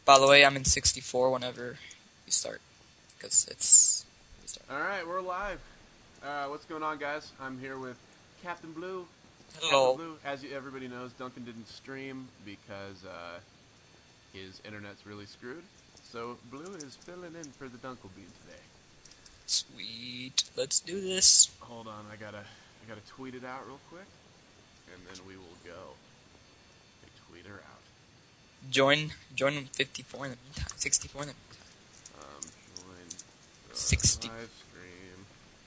By the way, I'm in 64 whenever you start, because it's. Alright, we're live. What's going on, guys? I'm here with Captain Blue. Hello. Captain Blue. As everybody knows, Duncan didn't stream because his internet's really screwed. So Blue is filling in for the Dunkle Bean today. Sweet. Let's do this. Hold on, I gotta tweet it out real quick, and then we will go. Tweet her out. Join 54 in the meantime. 64 in the meantime. Join the 60. live stream.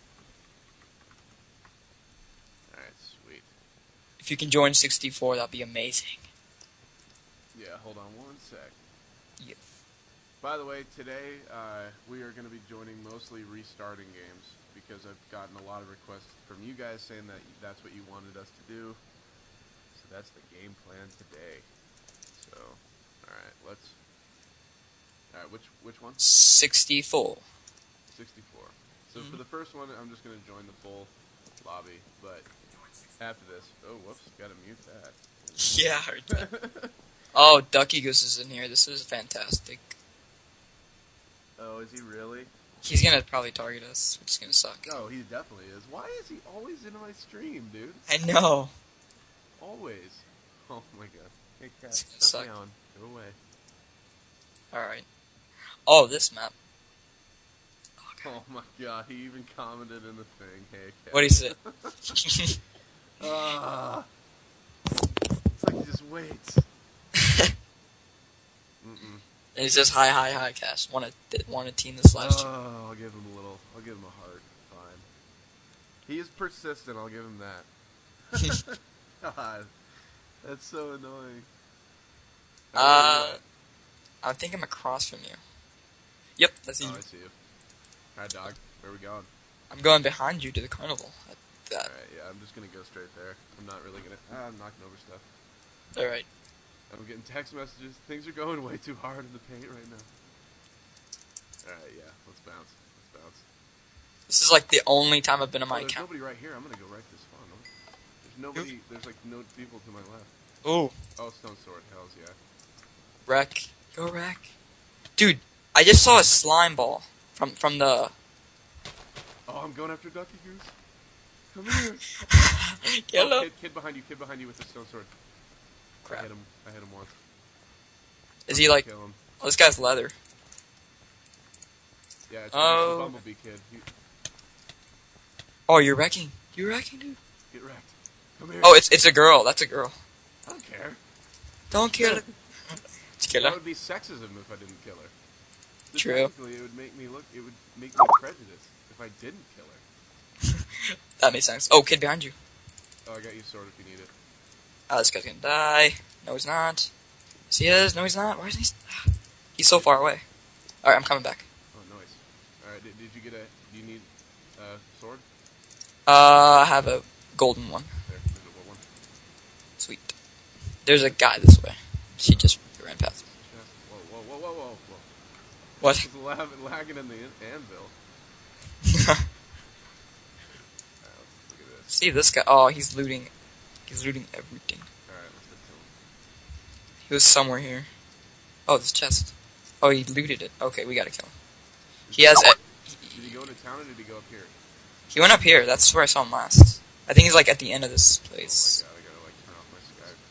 Alright, sweet. If you can join 64, that'd be amazing. Yeah, hold on one sec. Yeah. By the way, today we are going to be joining mostly restarting games because I've gotten a lot of requests from you guys saying that that's what you wanted us to do. So that's the game plan today. So, alright, let's... Alright, which one? 64. 64. So for the first one, I'm just going to join the full lobby, but after this... Oh, whoops, gotta mute that. Yeah, I heard that. Oh, Ducky Goose is in here. This is fantastic. Oh, is he really? He's gonna probably target us, which is gonna suck. Oh, he definitely is. Why is he always in my stream, dude? I know. Always. Oh my god. Hey, cat, It's gonna stop suck. me on. Go away. Alright. Oh, this map. Oh my god, he even commented in the thing. Hey, cat. What is it? It's like he just waits. It says hi, Cash. Want to team this live stream? Oh, I'll give him a heart. Fine. He is persistent, I'll give him that. God. That's so annoying. I think I'm across from you. Yep, that's you. Oh, I see you. Alright, dog. Where are we going? I'm going behind you to the carnival. Alright, yeah, I'm just gonna go straight there. I'm not really gonna... I'm knocking over stuff. Alright. I'm getting text messages. Things are going way too hard in the paint right now. Alright, yeah, let's bounce. This is like the only time I've been on my There's account. nobody right here. I'm gonna go right to spawn. There's nobody... There's like no people to my left. Ooh. Oh, Stone Sword. Hells yeah. Wreck. Go wreck. Dude, I just saw a slime ball from the... Oh, I'm going after Ducky Goose. Come here. Hello. Oh, kid behind you with the Stone Sword. Crap. I hit him once. Is he like... Kill him. Oh, this guy's leather. Yeah, it's Oh. the Bumblebee kid. Oh, you're wrecking. You're wrecking, dude. Get wrecked. Come here. Oh, it's a girl. That's a girl. I don't care. Don't kill her. Kill That her. would be sexism if I didn't kill her. So True. technically, it would make me prejudiced if I didn't kill her. That makes sense. Oh, kid behind you. Oh, I got you sword if you need it. Oh, this guy's gonna die. No, he's not. Yes, he is. No, he's not. Why is he... He's so far away. Alright, I'm coming back. Oh, nice. Alright, did you get do you need a sword? I have a golden one. There's a one. Sweet. There's a guy this way. She just ran past me. Whoa. What? It's lagging in the anvil. Alright, let's look at this. See this guy. Oh, he's looting. He's looting everything. Alright, let's go kill him. He was somewhere here. Oh, this chest. Oh, he looted it. Okay, we gotta kill him. He has... Did he go into town or did he go up here? He went up here. That's where I saw him last. I think he's like at the end of this place. Oh my god, I gotta like turn off my Skype.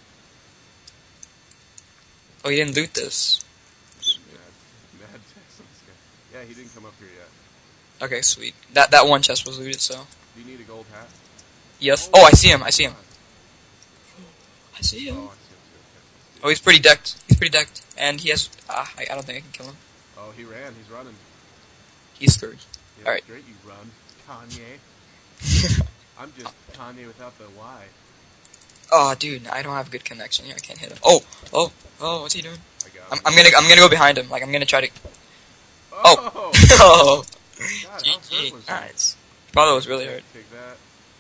Oh, he didn't loot this. Mad text on Skype. Yeah, he didn't come up here yet. Okay, sweet. That one chest was looted, so... Do you need a gold hat? Yes. Oh, I see him. I see him. God. I see him. Oh, I see him too. Okay, Oh, he's pretty decked. He's pretty decked. And he has... I don't think I can kill him. Oh, he ran. He's running. He's screwed. Yeah, Alright. Great, you run. Kanye. I'm just Kanye without the Y. Oh, dude, I don't have a good connection here. I can't hit him. Oh, what's he doing? I got him. I'm gonna go behind him. Like, I'm gonna try to... Oh! Oh! God, how hurt was that? Nice. Probably was really hurt. Take that.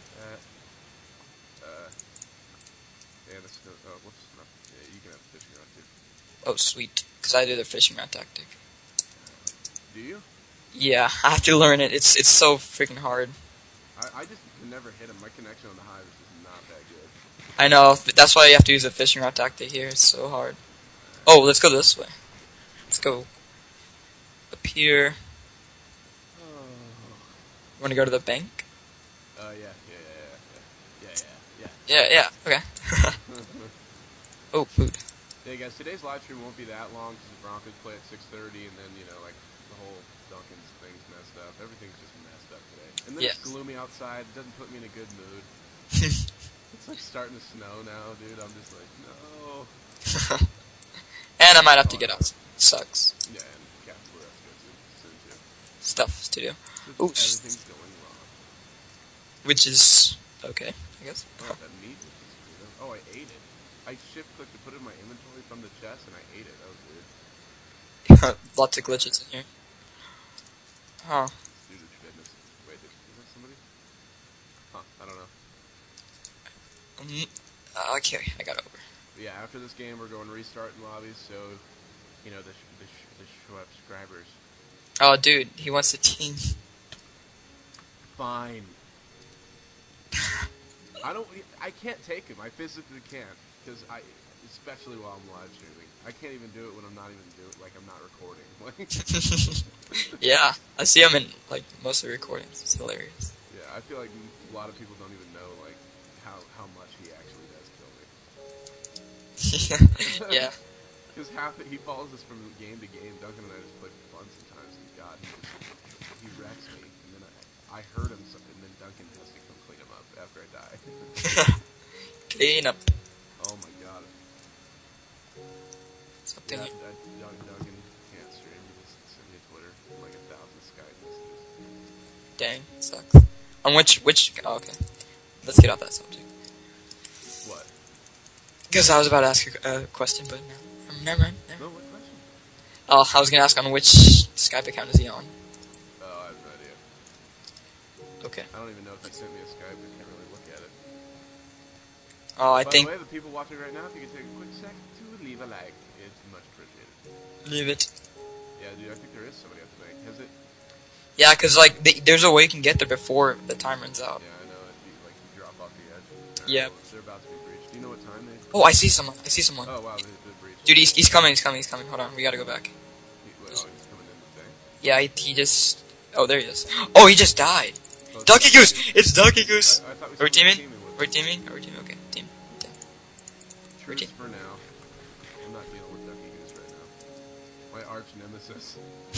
Yeah, that's no, whoops. No. Yeah, you can have the fishing rod too. Oh, sweet. Because I do the fishing rod tactic. Do you? Yeah, I have to learn it. It's so freaking hard. I just can never hit him. My connection on the hive is just not that good. I know. But that's why you have to use a fishing rod tactic here. It's so hard. Oh, let's go this way. Let's go up here. Want to go to the bank? Yeah. Yeah. Okay. Oh, food. Yeah, guys, today's live stream won't be that long because the Broncos play at 6:30, and then, like, the whole Duncan's thing's messed up. Everything's just messed up today. And then it's gloomy outside. It doesn't put me in a good mood. It's, like, starting to snow now, dude. I'm just like, no. And I might have to get out. Sucks. Yeah, and Captain Blue has to go soon, too. Stuff to do. So Oops. everything's going wrong. Which is okay, I guess. Oh, that meat is good. Oh, I ate it. I shift-clicked to put it in my inventory from the chest, and I ate it. That was weird. Lots of glitches in here. Huh. Dude, fitness. Wait, is that somebody? Huh, I don't know. Okay, I got over. But yeah, after this game, we're going restart in lobbies, so, the subscribers. Oh, dude, he wants a team. Fine. I can't take him. I physically can't. Because especially while I'm live streaming. I can't even do it when I'm not even I'm not recording. Yeah, I see him in, most of the recordings. It's hilarious. Yeah, I feel like a lot of people don't even know, how much he actually does kill me. Yeah. Because he follows us from game to game. Duncan and I just play for fun sometimes, and God, he wrecks me. And then I hurt him, and then Duncan has to come clean him up after I die. Clean up. Oh my God. Something. Yeah, Duncan can't stream. He just sent me a Twitter, 1,000 Skype messages. Dang, sucks. On which? Oh, okay. Let's get off that subject. What? Because I was about to ask a question, but no. Never mind. No, what question? Oh, I was gonna ask on which Skype account is he on. Oh, I have no idea. Okay. I don't even know if he sent me a Skype. I can't really look at it. Oh, I By think. the way, the people watching right now, if you could take a quick sec to leave a like, it's much appreciated. Leave it. Yeah, dude, I think there is somebody at the bank. Has it? Yeah, because, there's a way you can get there before the time runs out. Yeah, I know. It'd be like you drop off the edge. Yeah. Well, they're about to be breached. Do you know what time they? Oh, I see someone. Oh wow, they breached. Dude, he's coming. Hold on, we gotta go back. He's coming in the thing. Yeah, he just. Oh, there he is. Oh, he just died. Oh, Ducky Goose! It's Ducky Goose! I thought Are we teaming? with We're teaming? Okay, team. Truce for now. I'm not dealing with Ducky Goose right now. My arch nemesis.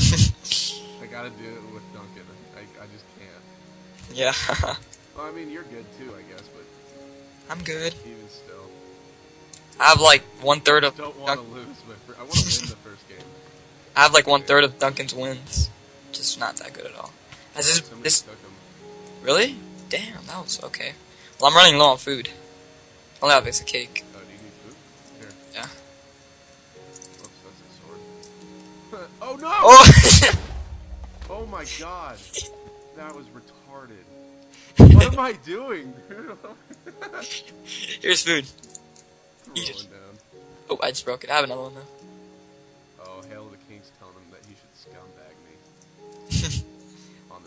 I gotta do it with Duncan. I just can't. Yeah. Well, I mean, you're good too, I guess, but I'm good. even still. I have 1/3 of. Don't want to lose, but I want to win the first game. I have 1/3 of Duncan's wins. Just not that good at all. Has Somebody this took him. really? Damn, that was okay. Well, I'm running low on food. Only have a piece of cake. Oh, do you need food? Here. Yeah. Oops, that's a sword. Oh no! Oh! Oh my God. That was retarded. What am I doing, dude? Here's food. Rolling down. Oh, I just broke it. I have another one though. Oh, Hail of the King's telling him that he should scumbag me on the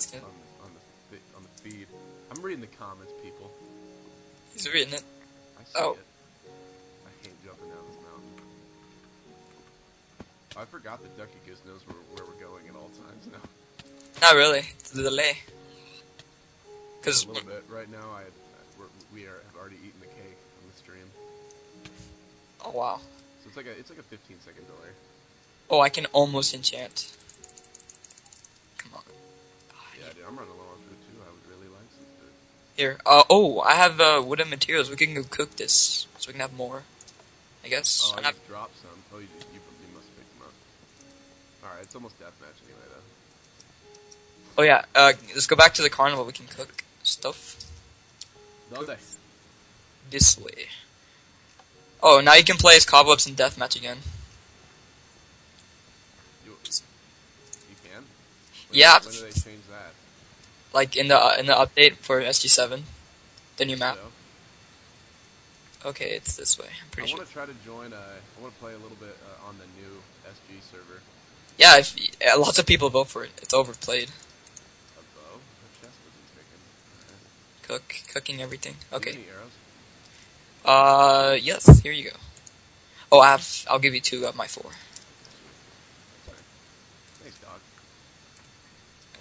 feed. I'm reading the comments, people. He's reading it. I see Oh. it. I hate jumping down this mountain. I forgot that Ducky Goose knows where we're going at all times now. Not really. It's the delay. Because A little bit. Right now, we have already eaten the cake on the stream. oh wow. So it's like a 15-second delay. Oh, I can almost enchant. Come on. Yeah, dude, I'm running low on food too. I would really like some food. Here. Oh, I have wooden materials. We can go cook this, so we can have more. I guess. Oh, I And just dropped some. Oh, you must have picked them up. Alright, it's almost deathmatch anyway, though. oh yeah. Let's go back to the carnival. We can cook stuff ¿Dónde? this way. Oh, now you can play as cobwebs in deathmatch again. You can? Yeah. When do they change that? In the update for SG7, the new map. So, Okay, it's this way. I'm I pretty sure. want to try to join. I want to play a little bit on the new SG server. Yeah, lots of people vote for it. It's overplayed. A bow? The chest wasn't taken. Cooking everything. Do you have Okay. any arrows? Yes. Here you go. Oh, I'll give you 2 of my 4.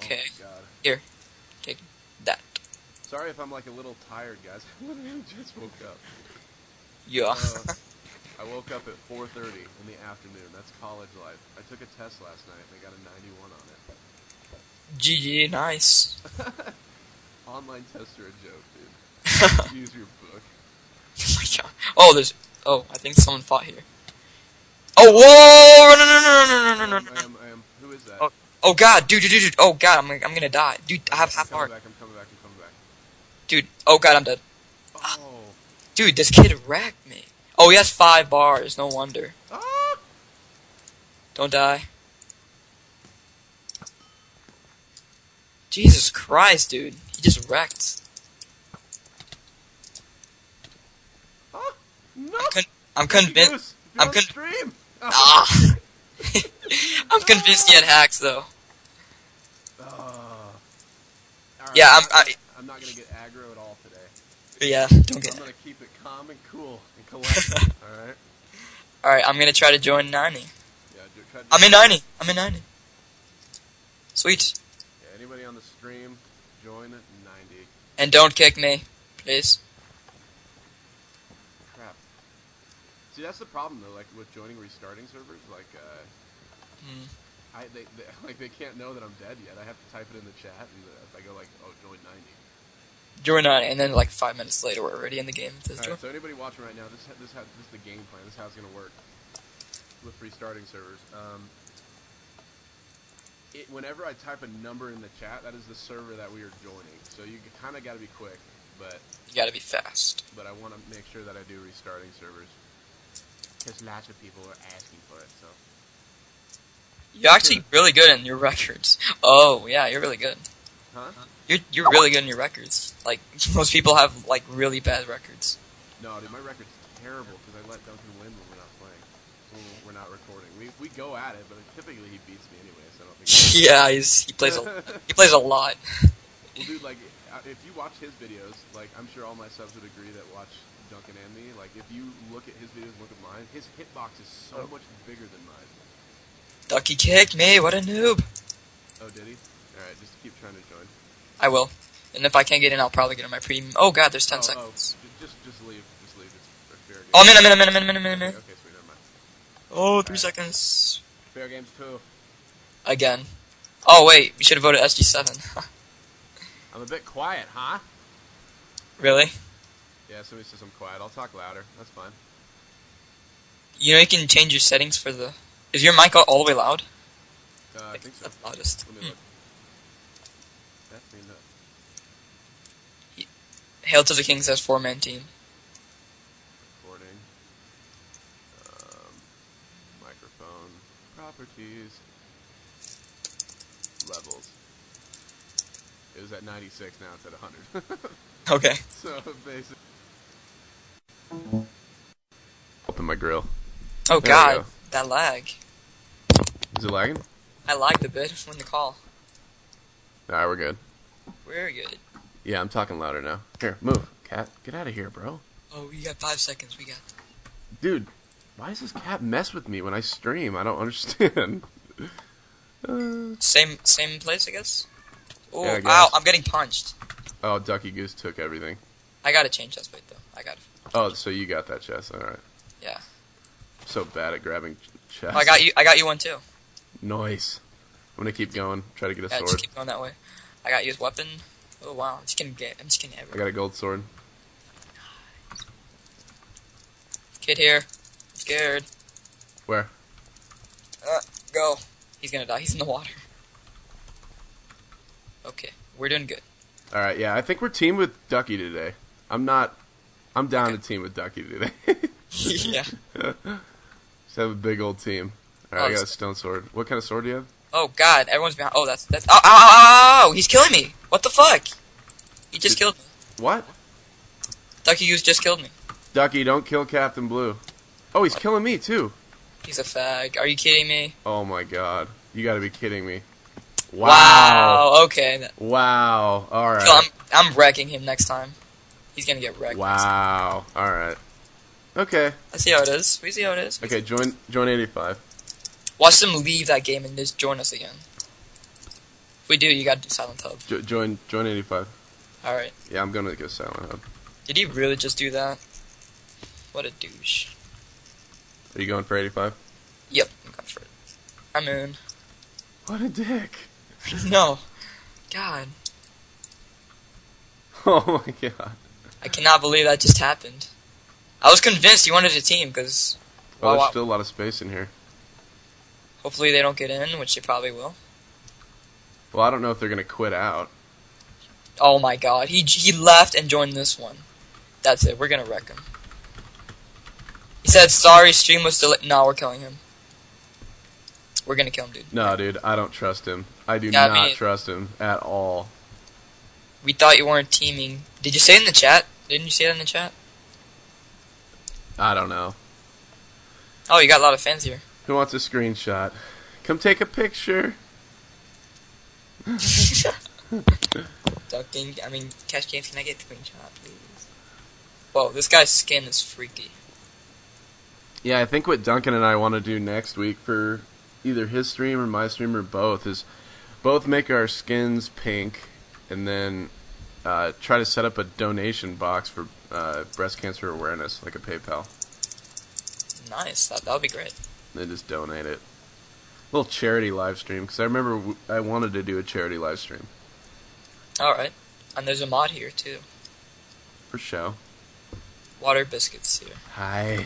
Okay. Oh my god. Here. Take that. Sorry if I'm like a little tired, guys. I literally just woke up. Yeah. I woke up at 4:30 in the afternoon. That's college life. I took a test last night and I got a 91 on it. GG, nice. Online tests are a joke, dude. Use your book. Oh my god. Oh, there's. Oh, I think someone fought here. Oh, whoa! No, no. I am. Who is that? Oh god, dude. Oh god, I'm gonna die. Dude, I have half heart. I'm coming back. Dude, oh god, I'm dead. Oh. Dude, this kid wrecked me. Oh, he has 5 bars, no wonder. Ah! Don't die. Jesus Christ, dude. He just wrecked. Ah! No! I'm convinced. I'm stream. Ah. I'm convinced he had hacks, though. Right, Yeah, I'm not gonna get aggro at all today. Yeah, don't get. I'm gonna keep it calm and cool and collected. All right. All right, I'm gonna try to join 90. Yeah, try to I'm in 90. I'm in 90. Sweet. Yeah, anybody on the stream, join at 90. And don't kick me, please. Crap. See, that's the problem though. Like with joining restarting servers, like they can't know that I'm dead yet. I have to type it in the chat, and I go like, oh, join 90. Join 90, and then like 5 minutes later, we're already in the game. Alright, so anybody watching right now, this is the game plan. This is how it's gonna work with restarting servers. Whenever I type a number in the chat, that is the server that we are joining. So you kind of got to be quick, but You gotta be fast. But I want to make sure that I do restarting servers because lots of people are asking for it. So You're actually really good in your records. Oh yeah, you're really good. huh? You're really good in your records. Like most people have like really bad records. No, dude, my record's terrible because I let Duncan win when we're not playing. When we're not recording. We go at it, but typically he beats me anyway. So I don't think. Yeah, he plays a lot. Well, dude, like, if you watch his videos, like, I'm sure all my subs would agree that watch Duncan and me, like, if you look at his videos and look at mine, his hitbox is so much bigger than mine. Ducky kicked me, what a noob. Oh, did he? Alright, just keep trying to join. I will. And if I can't get in, I'll probably get in my premium. Oh god, there's 10 seconds. Just leave. Just leave. It's fair game. Oh, I'm in. Okay, sweet, never mind. Oh, 3 seconds. Fair games too. Again. Oh wait, we should have voted SG7. I'm a bit quiet, huh? Really? Yeah, somebody says I'm quiet. I'll talk louder. That's fine. You know you can change your settings for the... Is your mic all the way loud? I think so. That's loudest. Let me look. Definitely not. Hail to the King says 4-man team. Recording. Microphone. Properties. Levels. It was at 96, now it's at 100. Okay. So, basically... Open my grill. Oh There we god, go. that lag. Is it lagging? I lagged a bit when the call. Alright, we're good. We're good. Yeah, I'm talking louder now. Here, move. Cat, get out of here, bro. Oh, we got 5 seconds, we got... Dude, why does this cat mess with me when I stream? I don't understand. Same place, I guess? Oh, Yeah, I guess. ow, I'm getting punched. Oh, Ducky Goose took everything. I gotta change chest plate, though. I gotta... Oh, so you got that chest, alright. Yeah. I'm so bad at grabbing chests. Oh, I got you one, too. Nice. I'm gonna keep going, try to get a Yeah, sword. just keep going that way. I got you his weapon. Oh, wow, I'm just getting I everywhere. got a gold sword. Kid here. I'm scared. Where? Go. He's gonna die. He's in the water. Okay, we're doing good. Alright, yeah, I think we're teamed with Ducky today. I'm down Okay. to team with Ducky today. Yeah. Just have a big old team. Alright, I got a stone sword. What kind of sword do you have? Oh god, everyone's behind. Oh, that's. Ow, ow, ow, ow, ow! He's killing me! What the fuck? He just killed me. What? Ducky Goose just killed me. Ducky, don't kill Captain Blue. Oh, he's killing me too. He's a fag. Are you kidding me? Oh my god. You gotta be kidding me. Wow. Okay. Wow. Alright. So I'm wrecking him next time. He's gonna get wrecked. Wow. Alright. Okay. I see how it is. We see how it is. Okay, join 85. Watch them leave that game and just join us again. If we do, you gotta do Silent Hub. Join 85. Alright. Yeah, I'm gonna go Silent Hub. Did he really just do that? What a douche. Are you going for 85? Yep, I'm going for it. I'm in. What a dick. No. God. Oh my god. I cannot believe that just happened. I was convinced you wanted a team, because... Oh, there's still a lot of space in here. Hopefully they don't get in, which they probably will. Well, I don't know if they're gonna quit out. Oh my god, he left and joined this one. That's it, we're gonna wreck him. He said, sorry, stream was delayed. No, we're killing him. We're gonna kill him, dude. No, dude, I don't trust him. I do not trust him at all. We thought you weren't teaming. Did you say it in the chat? Didn't you say that in the chat? I don't know. Oh, you got a lot of fans here. Who wants a screenshot? Come take a picture. Ducking, Cash Games, can I get a screenshot, please? Whoa, this guy's skin is freaky. Yeah, I think what Duncan and I want to do next week for either his stream or my stream or both is both make our skins pink and then try to set up a donation box for breast cancer awareness, like a PayPal. Nice, that would be great. Then just donate it. A little charity live stream, because I remember I wanted to do a charity live stream. Alright, and there's a mod here too. For show. Water biscuits here. Hi.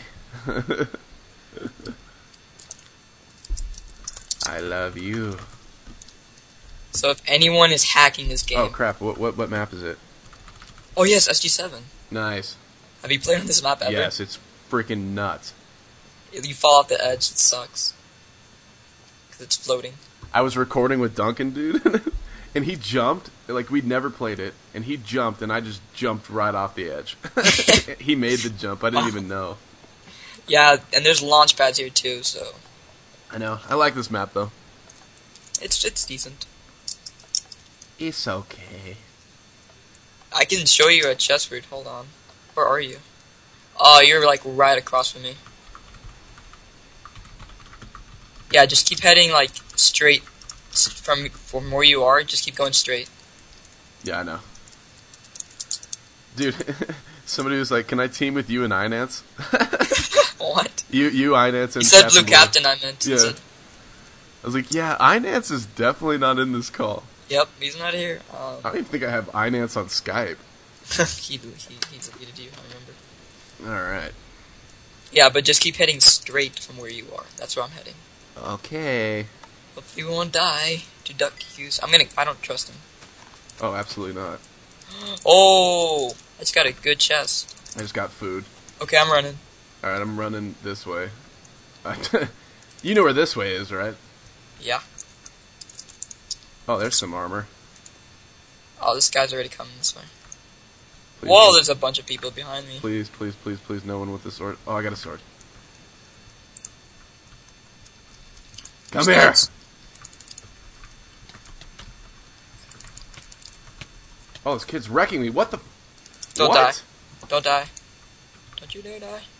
I love you. So if anyone is hacking this game... Oh crap, what map is it? Oh yes, SG7. Nice. Have you played on this map ever? Yes, it's freaking nuts. You fall off the edge, it sucks. Because it's floating. I was recording with Duncan, dude, and he jumped, like we'd never played it, and he jumped, and I just jumped right off the edge. He made the jump, I didn't even know. Yeah, and there's launch pads here too, so... I know. I like this map, though. It's decent. It's okay. I can show you a chest route, hold on. Where are you? Oh, you're like right across from me. Yeah, just keep heading like straight from where you are. Just keep going straight. Yeah, I know. Dude, somebody was like, "Can I team with you and Inance?" What? You Inance and he said Captain Blue Captain. I meant. Yeah. I was like, "Yeah, Inance is definitely not in this call." Yep, he's not here. I don't even think I have Inance on Skype. he deleted you. I remember. All right. Yeah, but just keep heading straight from where you are. That's where I'm heading. Okay. Hopefully we won't die to duck use. I don't trust him. Oh, absolutely not. Oh, I just got a good chest. I just got food. Okay, I'm running. All right, I'm running this way. You know where this way is, right? Yeah. Oh, there's some armor. Oh, this guy's already coming this way. Please, Whoa, there's a bunch of people behind me. Please, please, please, please, no one with a sword. Oh, I got a sword. Come here! Guys. Oh, this kid's wrecking me. What the? Don't what? die. Don't die. Don't you dare die.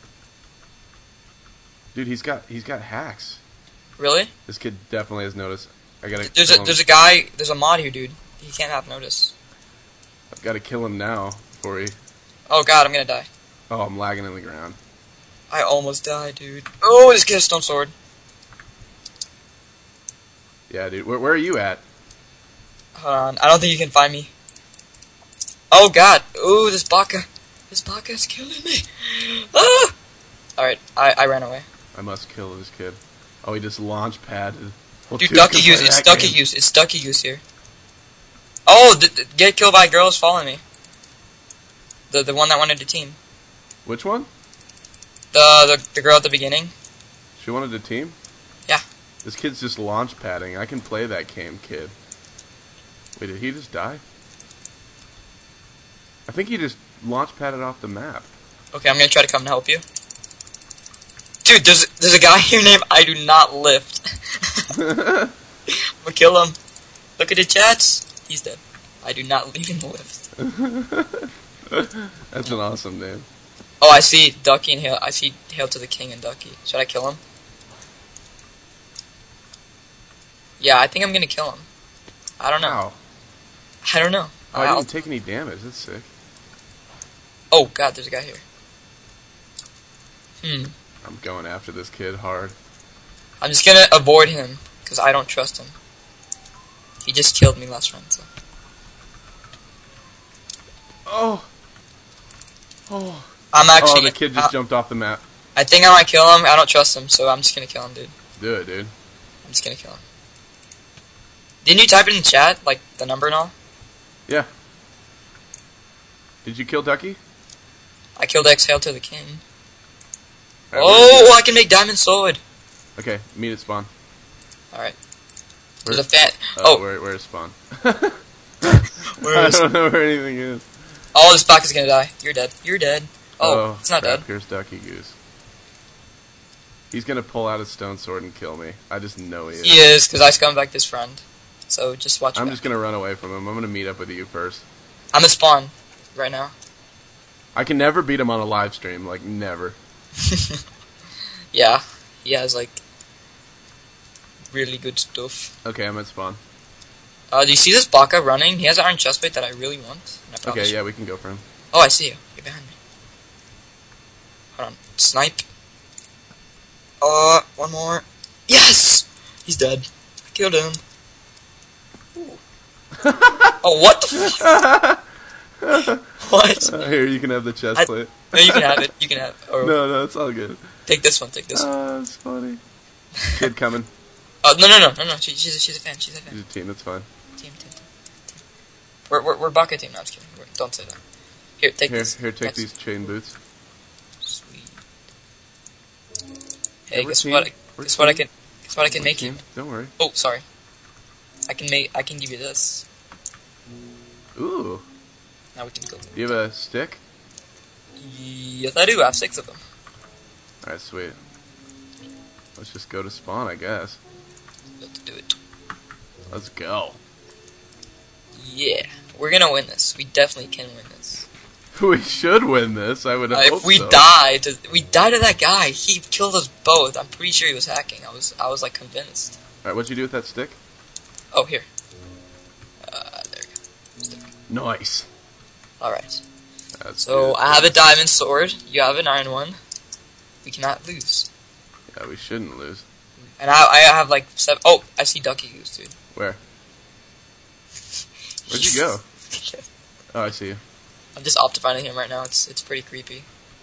Dude, he's got hacks. Really? This kid definitely has noticed. I gotta. There's a mod here, dude. He can't have notice. I've got to kill him now before he. Oh god, I'm gonna die. Oh, I'm lagging in the ground. I almost died, dude. Oh, this kid has stone sword. Yeah, dude. Where are you at? Hold on, I don't think you can find me. Oh god. Ooh, this Baka. This Baka is killing me. Ah! Alright, I ran away. I must kill this kid. Oh, he just launch padded. Well, Dude, ducky use. It's ducky use. It's ducky use here. Oh, get killed by a girl is following me. The one that wanted to team. Which one? The girl at the beginning. She wanted to team? Yeah. This kid's just launch padding. I can play that game, kid. Wait, did he just die? I think he just launch padded off the map. Okay, I'm gonna try to come and help you. Dude, there's a guy here named I Do Not Lift. I'm gonna kill him. Look at the chats. He's dead. I do not even lift. That's an awesome name. Oh, I see Ducky and Hail. I see Hail to the King and Ducky. Should I kill him? Yeah, I think I'm gonna kill him. I don't know. How? I don't know. Oh, I didn't take any damage. That's sick. Oh god, there's a guy here. I'm going after this kid hard. I'm just gonna avoid him because I don't trust him. He just killed me last round. So. Oh. Oh. I'm actually. Oh, the kid just jumped off the map. I think I might kill him. I don't trust him, so I'm just gonna kill him, dude. Do it, dude. I'm just gonna kill him. Didn't you type it in the chat, like the number and all? Yeah. Did you kill Ducky? I killed Exhale to the King. Right, oh, I can make Diamond Sword. Okay, meet at spawn. Alright. There's a fan. Where's spawn? Where is... I don't know where anything is. Oh, this block is gonna die. You're dead. You're dead. Oh, it's not crap. dead. Here's Ducky Goose. He's gonna pull out his stone sword and kill me. I just know he is. He is, because I scumbagged his friend. So just watch I'm back. just gonna run away from him. I'm gonna meet up with you first. I'm at spawn right now. I can never beat him on a live stream. Like, never. Yeah, he has, like, really good stuff. Okay, I'm at spawn. Do you see this Baka running? He has an iron chestplate that I really want. Okay, yeah, we can go for him. Oh, I see you. You're behind me. Hold on. Snipe. One more. Yes! He's dead. I killed him. Oh, what the fuck? What? Here, you can have the chest plate. No, you can have it. You can have it. No, it's all good. Take this one. Take this one. Oh, that's funny. Kid coming. Oh, no. She's a fan. She's a fan. She's a team, that's fine. Team. We're Baka team. No, I'm just kidding. Don't say that. Here, take this. Here, take these chain boots. Sweet. Hey, guess what I can make you. Don't worry. Oh, sorry. I can give you this. Ooh. Now we can go. Do you have a stick? Yes, I do. I have 6 of them. Alright, sweet. Let's just go to spawn, I guess. Let's do it. Let's go. Yeah, we're gonna win this. We definitely can win this. We should win this. I would hope If we so. die to that guy, he killed us both. I'm pretty sure he was hacking. I was like convinced. Alright, what'd you do with that stick? Oh, here. There we go. Stick. Nice. Alright. That's So, good. I have a diamond sword. You have an iron one. We cannot lose. Yeah, we shouldn't lose. And I have like 7. Oh, I see Ducky Goose, dude. Where? Where'd you go? Oh, I see you. I'm just optifying him right now. It's pretty creepy.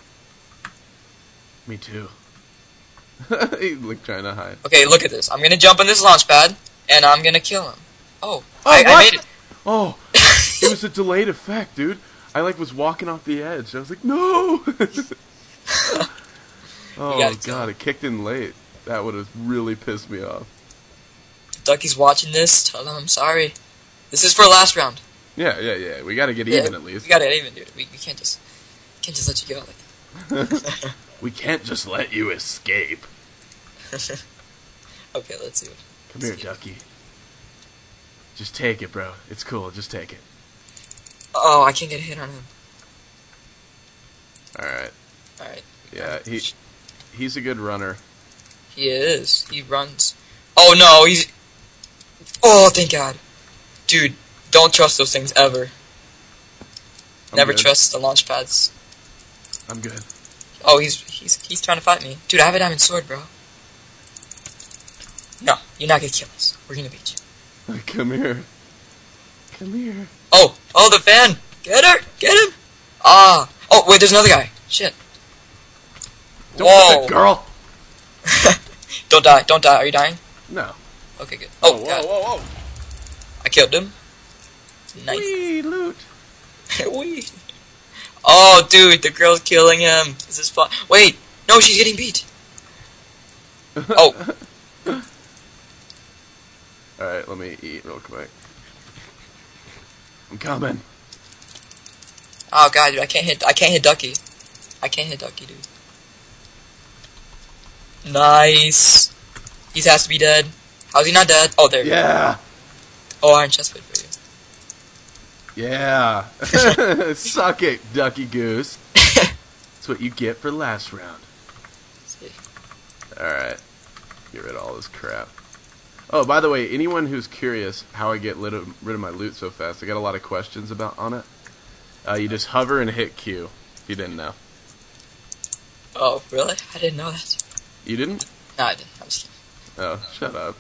Me too. He's like trying to hide. Okay, look at this. I'm gonna jump on this launch pad, and I'm gonna kill him. Oh, I made it. Oh, it was a delayed effect, dude. I like was walking off the edge. I was like, no. Oh god, it kicked in late. That would have really pissed me off. If Ducky's watching this, tell him I'm sorry. This is for last round. Yeah. We gotta get even at least. We gotta get even, dude. We can't just let you go like that. We can't just let you escape. Okay, let's see what. Come here, Ducky. Just take it, bro. It's cool. Just take it. Oh, I can't get a hit on him. Alright. Alright. Yeah, he's a good runner. He is. He runs. Oh no, he's... Oh, thank God. Dude, don't trust those things ever. Never trust the launch pads. I'm good. Oh, he's trying to fight me. Dude, I have a diamond sword, bro. No, you're not gonna kill us. We're gonna beat you. Come here. Come here. Oh, the fan! Get her! Get him! Ah! Oh, wait, there's another guy. Shit. Don't Whoa. hit the girl! Don't die. Are you dying? No. Okay, good. Oh, whoa, God. whoa. I killed him. Nice. Wee, loot. Wee. Oh, dude, the girl's killing him. This is fun. Wait, no, she's getting beat. Oh. Alright, let me eat real quick. I'm coming. Oh god, dude, I can't hit Ducky. I can't hit Ducky, dude. Nice. He has to be dead. How's he not dead? Oh, there. Yeah. Oh, iron chestplate for you. Yeah. Suck it, Ducky Goose. That's what you get for last round. See. Alright. Get rid of all this crap. Oh, by the way, anyone who's curious how I get rid of my loot so fast, I got a lot of questions on it. You just hover and hit Q. If you didn't know. Oh, really? I didn't know that. You didn't? No, I didn't. I'm just Oh, shut up.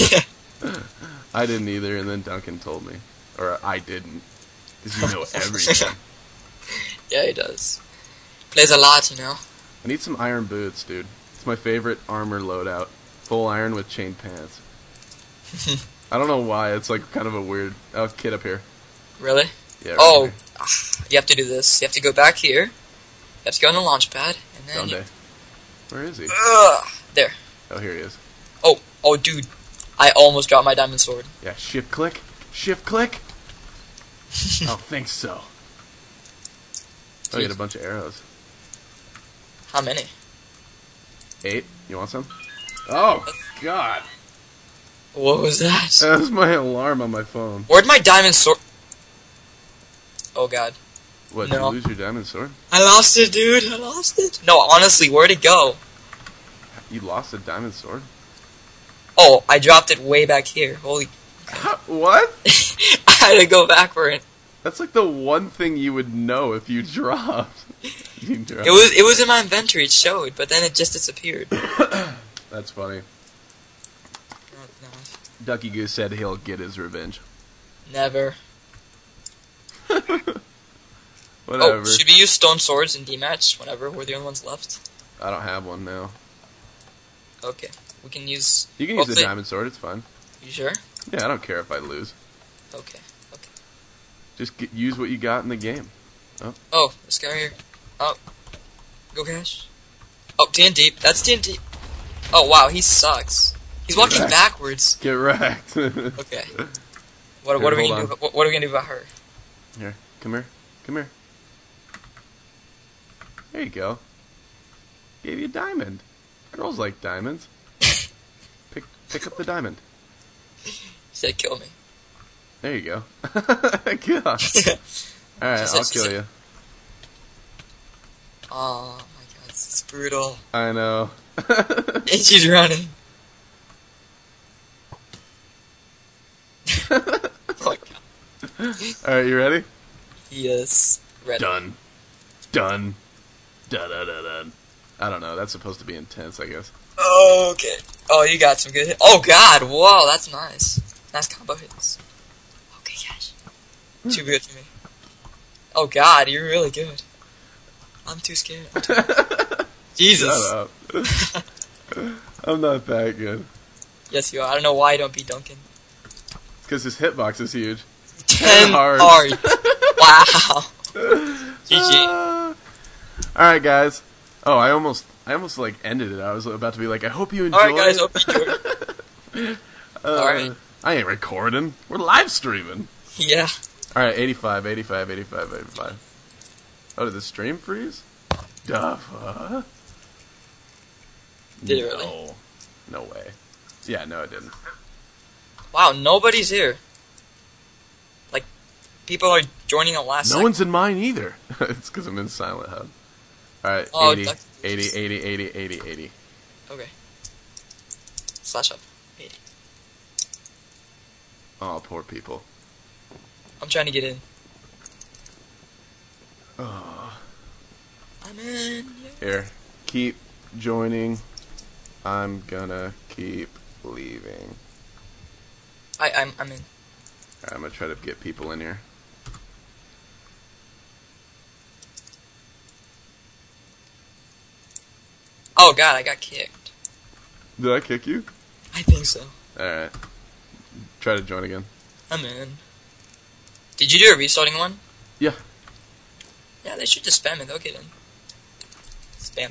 I didn't either, and then Duncan told me. Or I didn't. Because you know everything. Yeah, he does. Plays a lot, you know. I need some iron boots, dude. It's my favorite armor loadout. Full iron with chain pants. I don't know why. It's like kind of a weird... Oh, kid up here. Really? Yeah. Right oh, here. You have to do this. You have to go back here. You have to go on the launch pad, and then Donde. Where is he? There. Oh, here he is. Oh, dude. I almost dropped my diamond sword. Yeah, shift click. Shift click. Oh, thanks so. Oh, you got a bunch of arrows. How many? 8. You want some? Oh, God. What was that? That was my alarm on my phone. Where'd my diamond sword... Oh, God. What, No. did you lose your diamond sword? I lost it, dude. I lost it. No, honestly, where'd it go? You lost a diamond sword? Oh, I dropped it way back here. Holy... What? I had to go back for it. That's like the one thing you would know if you dropped. It was in my inventory. It showed, but then it just disappeared. That's funny. No, it's not. Ducky Goose said he'll get his revenge. Never. Whatever. Oh, should we use stone swords in D-match whenever we're the only ones left? I don't have one now. Okay. We can use... You can use the diamond sword, it's fine. You sure? Yeah, I don't care if I lose. Okay. Okay. Just use what you got in the game. Oh, this guy here. Oh. Go cash. Oh, TNT. That's TNT. Oh, wow, he sucks. He's walking backwards. Get wrecked. Okay. What are we gonna do? What are we gonna do about her? Here, come here. Come here. There you go. Gave you a diamond. Girls like diamonds. Pick up the diamond. He said kill me. There you go. God. Alright, I'll kill you. Oh my god, it's brutal. I know. And she's running. Oh my god. Alright, you ready? Yes. Ready. Done. Done. Dun. I don't know. That's supposed to be intense, I guess. Oh, okay. Oh, you got some good hits. Oh god, whoa, that's nice. Nice combo hits. Okay, yes. Too good for me. Oh god, you're really good. I'm too scared. Jesus. Shut up. I'm not that good. Yes, you are. I don't know why you don't beat Duncan. It's because his hitbox is huge. 10 hearts. Wow. GG. Alright, guys. Oh, I almost like ended it. I was about to be like, I hope you enjoyed. Alright, guys, hope you enjoyed. Alright. I ain't recording. We're live streaming. Yeah. Alright, 85. Oh, did the stream freeze? Duh. Did it really? No way. Yeah, no, it didn't. Wow, nobody's here. Like, people are joining the last second. No one's in mine either. It's because I'm in Silent Hub. Alright, Oh, 80. Okay. Slash up. 80. Oh, poor people. I'm trying to get in. Oh. I'm in. Yeah. Here, keep joining. I'm gonna keep leaving. I'm in. Alright, I'm gonna try to get people in here. Oh god, I got kicked. Did I kick you? I think so. Alright. Try to join again. I'm in. Did you do a restarting one? Yeah. Yeah, they should just spam it. They'll get in. Spam.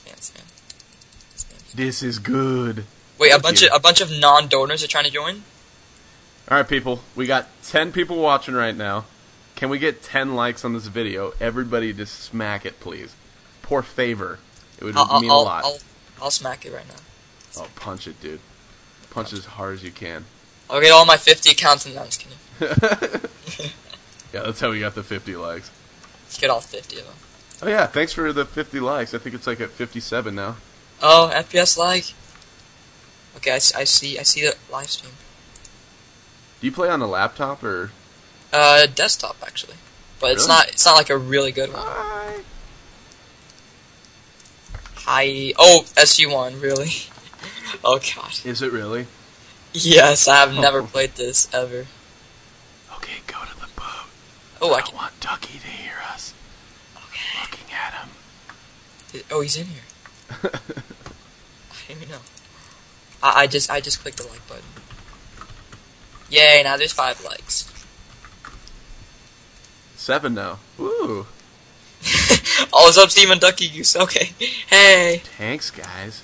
This is good. Wait, a Thank you. bunch of non-donors are trying to join? Alright, people. We got 10 people watching right now. Can we get 10 likes on this video? Everybody just smack it, please. Por favor. It would mean a lot. I'll smack it right now. Oh, punch it, dude. Punch as hard as you can. I'll get all my 50 accounts and I'm just kidding. Yeah, that's how we got the 50 likes. Let's get all 50 of them. Oh yeah, thanks for the 50 likes. I think it's like at 57 now. Oh, FPS like. Okay, I see the live stream. Do you play on a laptop or? Desktop actually, but it's Really? not like a really good one. Hi. Oh, SG1, really? Oh god. Is it really? Yes, I have never played this ever. Okay, go to the boat. Oh, I I can. want Ducky to hear us. Okay. Looking at him. Oh, he's in here. I didn't even know. I just clicked the like button. Yay! Now there's 5 likes. 7 now. Woo. Oh, what's up, Steam and Ducky Goose? Okay. Hey. Thanks, guys.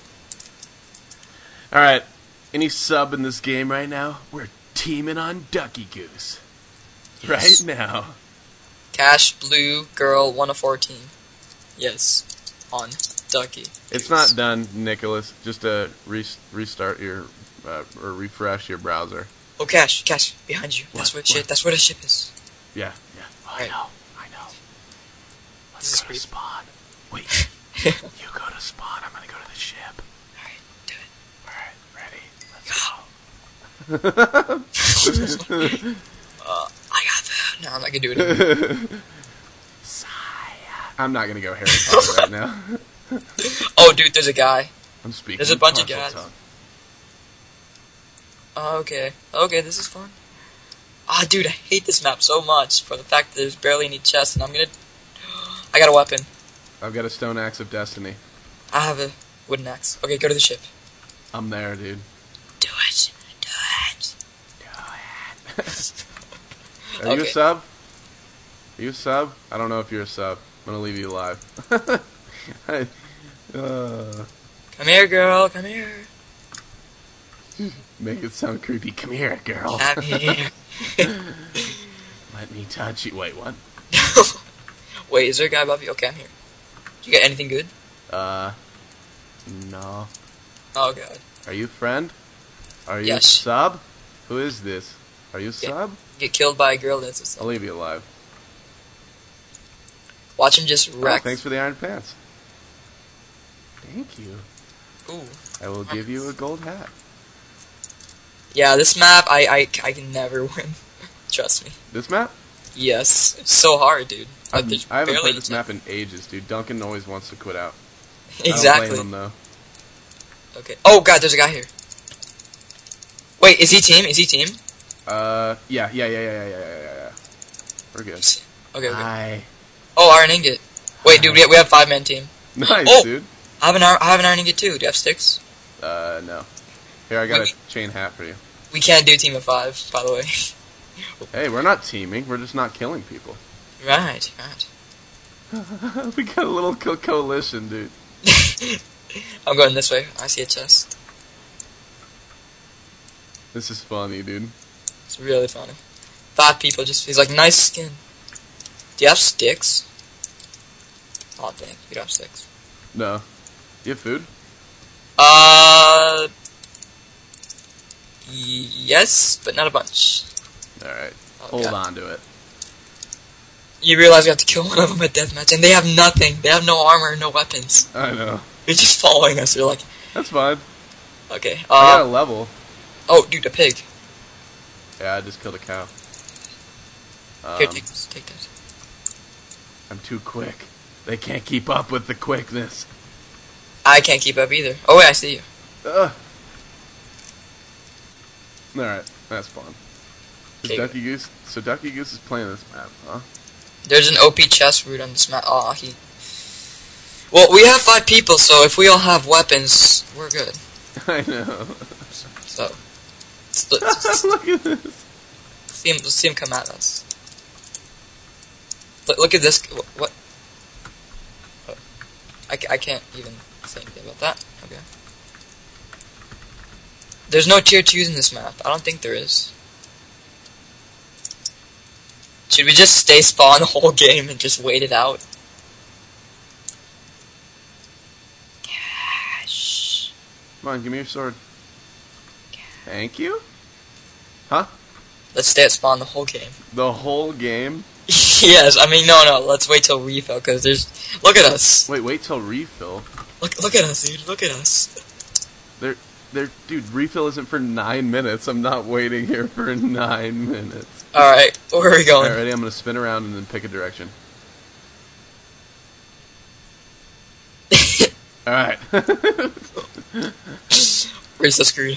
Alright. Any sub in this game right now? We're teaming on Ducky Goose. Yes. Right now. Cash Blue Girl 1 of 14. Yes. On Ducky. It's Goose. not done, Nicholas. Just restart your or refresh your browser. Oh, Cash, behind you. That's What? where shit. That's where the ship is. Yeah. Oh, Right. I know. This is Let's go to creepy. spawn. Wait. You go to spawn. I'm gonna go to the ship. Alright, do it. Alright, ready? Let's go. I got that. No, I'm not gonna do it anymore. I'm not gonna go Harry Potter right now. Oh, dude, there's a guy. I'm speaking. There's a bunch of partial guys. tongue. Okay, this is fun. Ah, dude, I hate this map so much for the fact that there's barely any chests, and I got a weapon. I've got a stone axe of destiny. I have a wooden axe. Okay, go to the ship. I'm there, dude. Do it. Do it. Are you a Okay. sub? Are you a sub? I don't know if you're a sub. I'm gonna leave you alive. Come here, girl. Come here. Make it sound creepy. Come here, girl. Come here. Let me touch you. Wait, what? Wait, is there a guy above you? Okay, I'm here. You got anything good? No. Oh, God. Are you a friend? Are you Yes. a sub? Who is this? Are you a Yeah. sub? Get killed by a girl that's a I'll sub. leave you alive. Watch him just Oh, wreck. thanks for the iron pants. Thank you. Ooh. I will give you a gold hat. Yeah, this map, I can never win. Trust me. This map? Yes. It's so hard, dude. Like, there's I haven't barely played this map in ages, dude. Duncan always wants to quit out. I Exactly. don't blame him, though. Okay. Oh, God, there's a guy here. Wait, is he team? Yeah. We're good. Okay. Hi. Oh, iron ingot. Wait, dude, we have 5-man team. Nice, Oh! dude. I have an iron ingot too. Do you have sticks? No. Here, I got Wait. a chain hat for you. We can't do team of 5, by the way. Hey, we're not teaming. We're just not killing people. Right. We got a little coalition, dude. I'm going this way. I see a chest. This is funny, dude. It's really funny. 5 people just, he's like, nice skin. Do you have sticks? Oh, dang. You don't have sticks. No. You have food? Yes, but not a bunch. Alright. Oh, Hold God. on to it. You realize we have to kill one of them at deathmatch, and they have nothing. They have no armor, no weapons. I know. They're just following us. They're like, That's fine. okay. I got a level. Oh, dude, a pig. Yeah, I just killed a cow. Here, take this. Take that. I'm too quick. They can't keep up with the quickness. I can't keep up either. Oh, wait, I see you. Ugh. Alright, that's fun. Is Okay. Ducky Goose? So Ducky Goose is playing this map, huh? There's an OP chest route on this map. Aw, he... Well, we have 5 people, so if we all have weapons, we're good. I know. So... Let's Look at this. see him come at us. Look at this. What? I can't even say anything about that. Okay. There's no tier 2s in this map. I don't think there is. Should we just stay spawn the whole game and just wait it out? Cash. Come on, give me your sword. Thank you? Huh? Let's stay at spawn the whole game. The whole game? Yes, I mean, no, let's wait till refill, because there's... Look at us. Wait till refill. Look at us, dude. Look at us. dude, refill isn't for 9 minutes. I'm not waiting here for 9 minutes. Alright, where are we going? Alright, ready? I'm gonna spin around and then pick a direction. Alright. We're so screwed.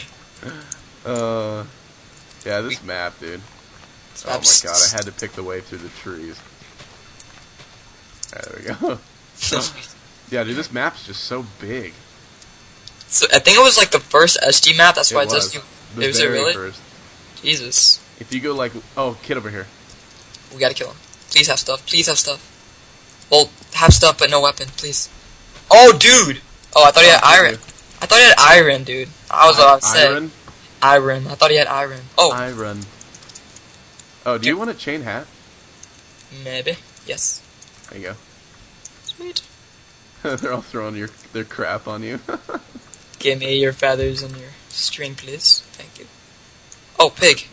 Yeah, this map, dude. Oh my god, I had to pick the way through the trees. Alright, there we go. Yeah, dude, this map's just so big. So I think it was like the first SG map. That's why it says you. The Was it very really? first. Jesus. If you go like, oh, kid over here. We gotta kill him. Please have stuff. Please have stuff. Well, have stuff but no weapon, please. Oh, dude. Oh, I thought he had iron. I thought he had iron, dude. I was about to say. Iron? Iron. I thought he had iron. Oh. Iron. Oh, do you want a chain hat? Maybe. Yes. There you go. Sweet. They're all throwing their crap on you. Give me your feathers and your string, please. Thank you. Oh, pig.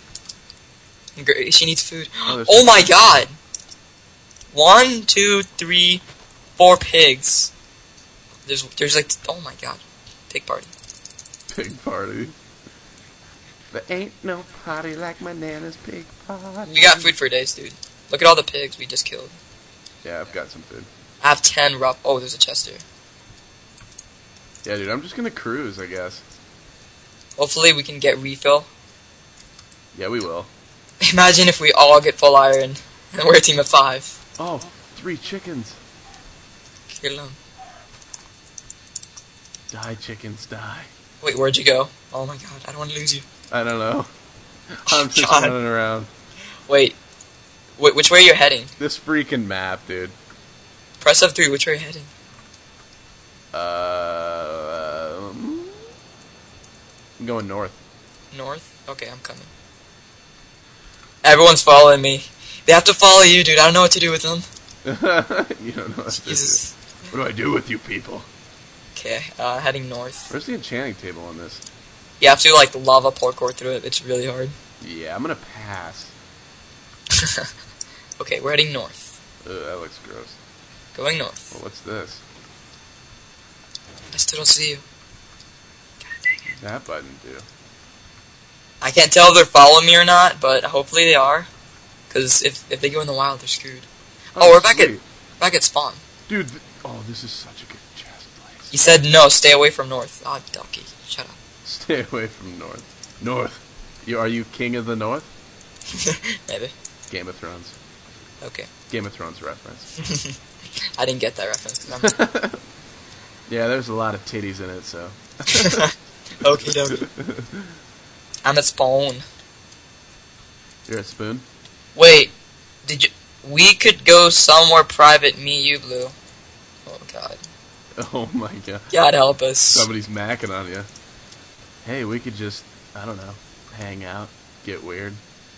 She needs food. Oh my god! 1, 2, 3, 4 pigs. There's like, oh my god. Pig party. Pig party. There ain't no party like my Nana's pig party. We got food for days, dude. Look at all the pigs we just killed. Yeah, I've got some food. I have 10 rough. Oh, there's a chest here. Yeah, dude, I'm just gonna cruise, I guess. Hopefully we can get refill. Yeah, we will. Imagine if we all get full iron and we're a team of 5. Oh, 3 chickens. Kill them. Die, chickens, die. Wait, where'd you go? Oh my god, I don't want to lose you. I don't know. I'm just God. running around. Wait, which way are you heading? This freaking map, dude. Press F3, which way are you heading? I'm going north. North? Okay, I'm coming. Everyone's following me. They have to follow you, dude. I don't know what to do with them. You don't know what to do. Jesus. What do I do with you people? Okay, heading north. Where's the enchanting table on this? You have to, like, lava parkour through it. It's really hard. Yeah, I'm gonna pass. Okay, we're heading north. Ugh, that looks gross. Going north. Well, what's this? I still don't see you. God dang it. That button do. I can't tell if they're following me or not, but hopefully they are. Because if they go in the wild, they're screwed. Oh, we're back at spawn. Dude, oh, this is such a good chest place. He said no, stay away from north. Ah, donkey, shut up. Stay away from north. North. Are you king of the north? Maybe. Game of Thrones. Okay. Game of Thrones reference. I didn't get that reference. 'Cause I'm Yeah, there's a lot of titties in it, so. okay, dokie. I'm at spawn. You're at Spoon? Wait, we could go somewhere private, me, you, Blue. Oh, God. Oh my god. God help us. Somebody's macking on you. Hey, we could just, I don't know, hang out, get weird.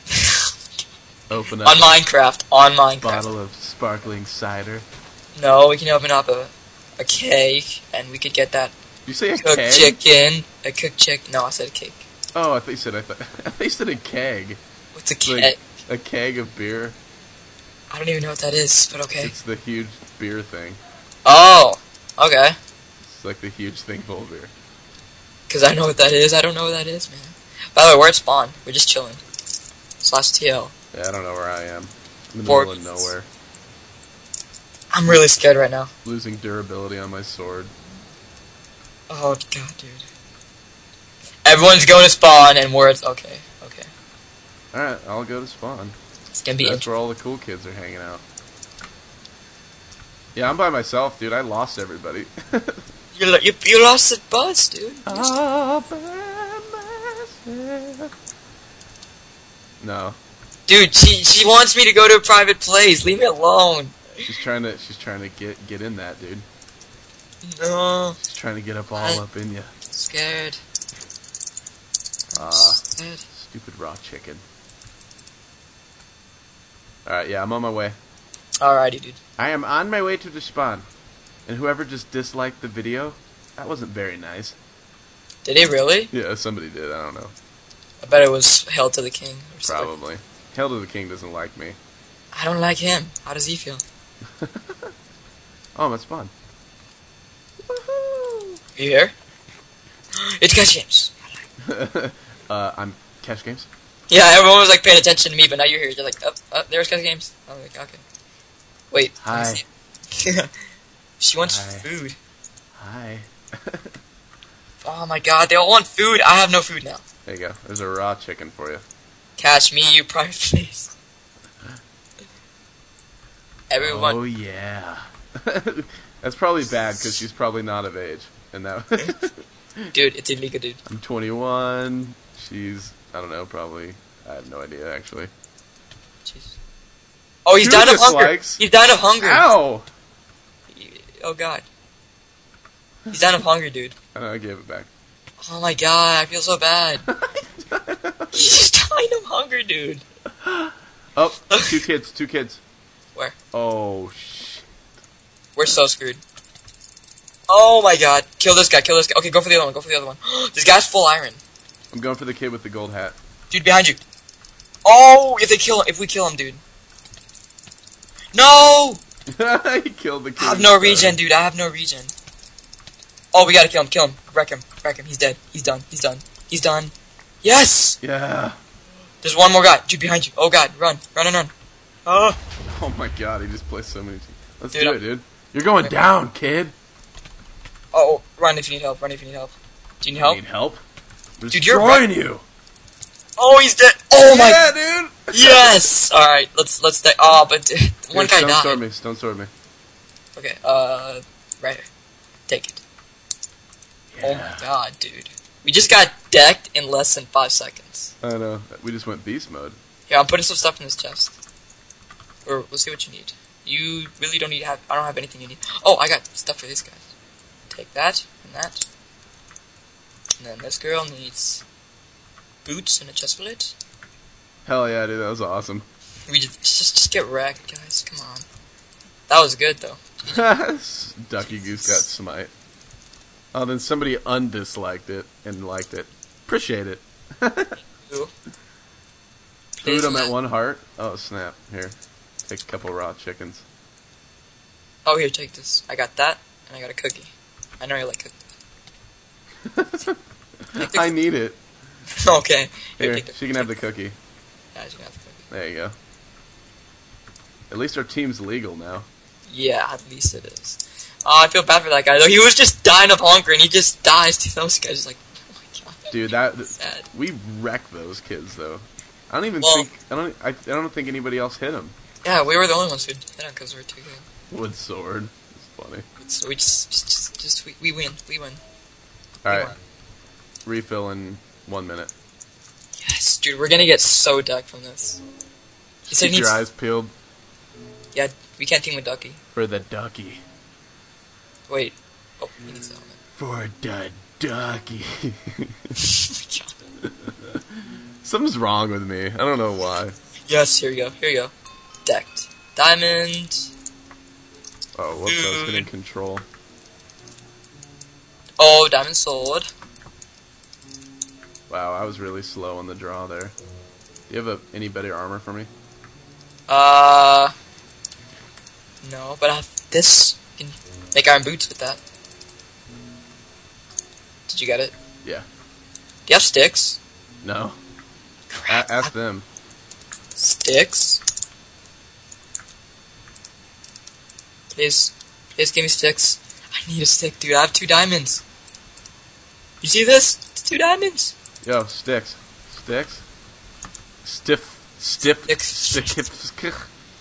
Open up On Minecraft. On a Minecraft. bottle of sparkling cider. No, we can open up a cake, and we could get that Did you say a cooked keg? chicken. A cooked chicken. No, I said cake. Oh, I thought you said a keg. What's a It's keg? like a keg of beer. I don't even know what that is, but okay. It's the huge beer thing. Oh, okay. It's like the huge thing full of beer. Because I know what that is. I don't know what that is, man. By the way, we're at spawn. We're just chilling. /TL. Yeah, I don't know where I am. I'm in the For- middle of nowhere. I'm really scared right now. Losing durability on my sword. Oh, God, dude. Everyone's going to spawn, and we're at... Okay, okay. Alright, I'll go to spawn. It's going to be That's interesting. where all the cool kids are hanging out. Yeah, I'm by myself, dude. I lost everybody. You lost the bus, dude. All by myself. No. Dude, she wants me to go to a private place. Leave me alone. She's trying to get in that, dude. No. She's trying to get all up in you. Scared. Scared. Stupid raw chicken. Alright, yeah, I'm on my way. Alrighty, dude. I am on my way to the spawn. And whoever just disliked the video, that wasn't very nice. Did he really? Yeah, somebody did, I don't know. I bet it was Hail to the King. Or something. Probably. Hail to the King doesn't like me. I don't like him. How does he feel? Oh, I'm at spawn. Woohoo! You here? It's Cash Games. I'm Cash Games. Yeah, everyone was like paying attention to me, but now you're here. You're like, there's Cash Games. I'm like, okay. Wait. Hi. She wants Hi. food. Hi. Oh my god, they all want food. I have no food now. There you go. There's a raw chicken for you. Catch me, you private place. Everyone. Oh yeah. That's probably bad because she's probably not of age, and that. Dude, it's illegal, dude. I'm 21. She's I don't know, probably. I have no idea actually. Jeez. Oh, he's Two dying of hunger. dislikes. He's dying of hunger. Ow! Oh god. He's dying of hunger, dude. I gave it back. Oh my god, I feel so bad. He's dying of hunger, dude. Oh, two kids. Where? Oh shit. We're so screwed. Oh my god. Kill this guy. Okay, go for the other one. This guy's full iron. I'm going for the kid with the gold hat. Dude, behind you. Oh, if we kill him, dude. No! He killed the kid. I have no regen, dude. I have no regen. Oh, we gotta kill him. Wreck him. He's dead. He's done. Yes! Yeah. There's one more guy. Dude, behind you. Oh god, run. Oh. Oh my god, he just placed so many teams. Let's Dude, do it, dude. You're going down, kid. Oh, run if you need help. Do you need help? Need help? We're Dude, you're destroying you. Oh, he's dead. Oh my. Yeah, dude. Yes. All right. Let's stay. Oh, but one guy died. Don't sword me. Okay. Right here. Take it. Yeah. Oh my god, dude. We just got decked in less than 5 seconds. I know. We just went beast mode. Here, I'm putting some stuff in this chest. Or we'll see what you need. You really don't need to have. I don't have anything you need. Oh, I got stuff for these guys. Take that and that. And then this girl needs boots and a chest plate. Hell yeah, dude. That was awesome. We just get wrecked, guys. Come on. That was good though. Ducky Goose got smite. Oh, then somebody undisliked it and liked it. Appreciate it. Ooh. Food, I'm at 1 heart. Oh, snap. Here. Take a couple raw chickens. Oh, here, take this. I got that, and I got a cookie. I know you like cookies. I need it. Okay. Here, take the she can have the cookie. Yeah, she can have the cookie. There you go. At least our team's legal now. Yeah, at least it is. Oh, I feel bad for that guy, though. He was just dying of hunger, and he just dies to those guys. Just like, oh my god. Dude, sad. we wrecked those kids, though. I don't even Well, think... I don't think anybody else hit him. Yeah, we were the only ones who did it because we were too good. With sword. It's funny. So we win. Alright. Refill in 1 minute. Yes, dude, we're gonna get so decked from this. He said Keep he your needs. eyes peeled Yeah, we can't team with Ducky. for the ducky. Wait. Oh, he needs the helmet. For the ducky. Oh my god. Something's wrong with me. I don't know why. Yes, here we go. Decked. Diamond. Oh, whoops, I was Dude. getting control. Oh, diamond sword. Wow, I was really slow on the draw there. Do you have any better armor for me? No, but I have this. You can make iron boots with that. Did you get it? Yeah. Do you have sticks? No. Crap. Ask them. Sticks? Please give me sticks. I need a stick, dude. I have 2 diamonds. You see this? It's 2 diamonds. Yo, sticks. Sticks? Stiff. Sticks. Stick.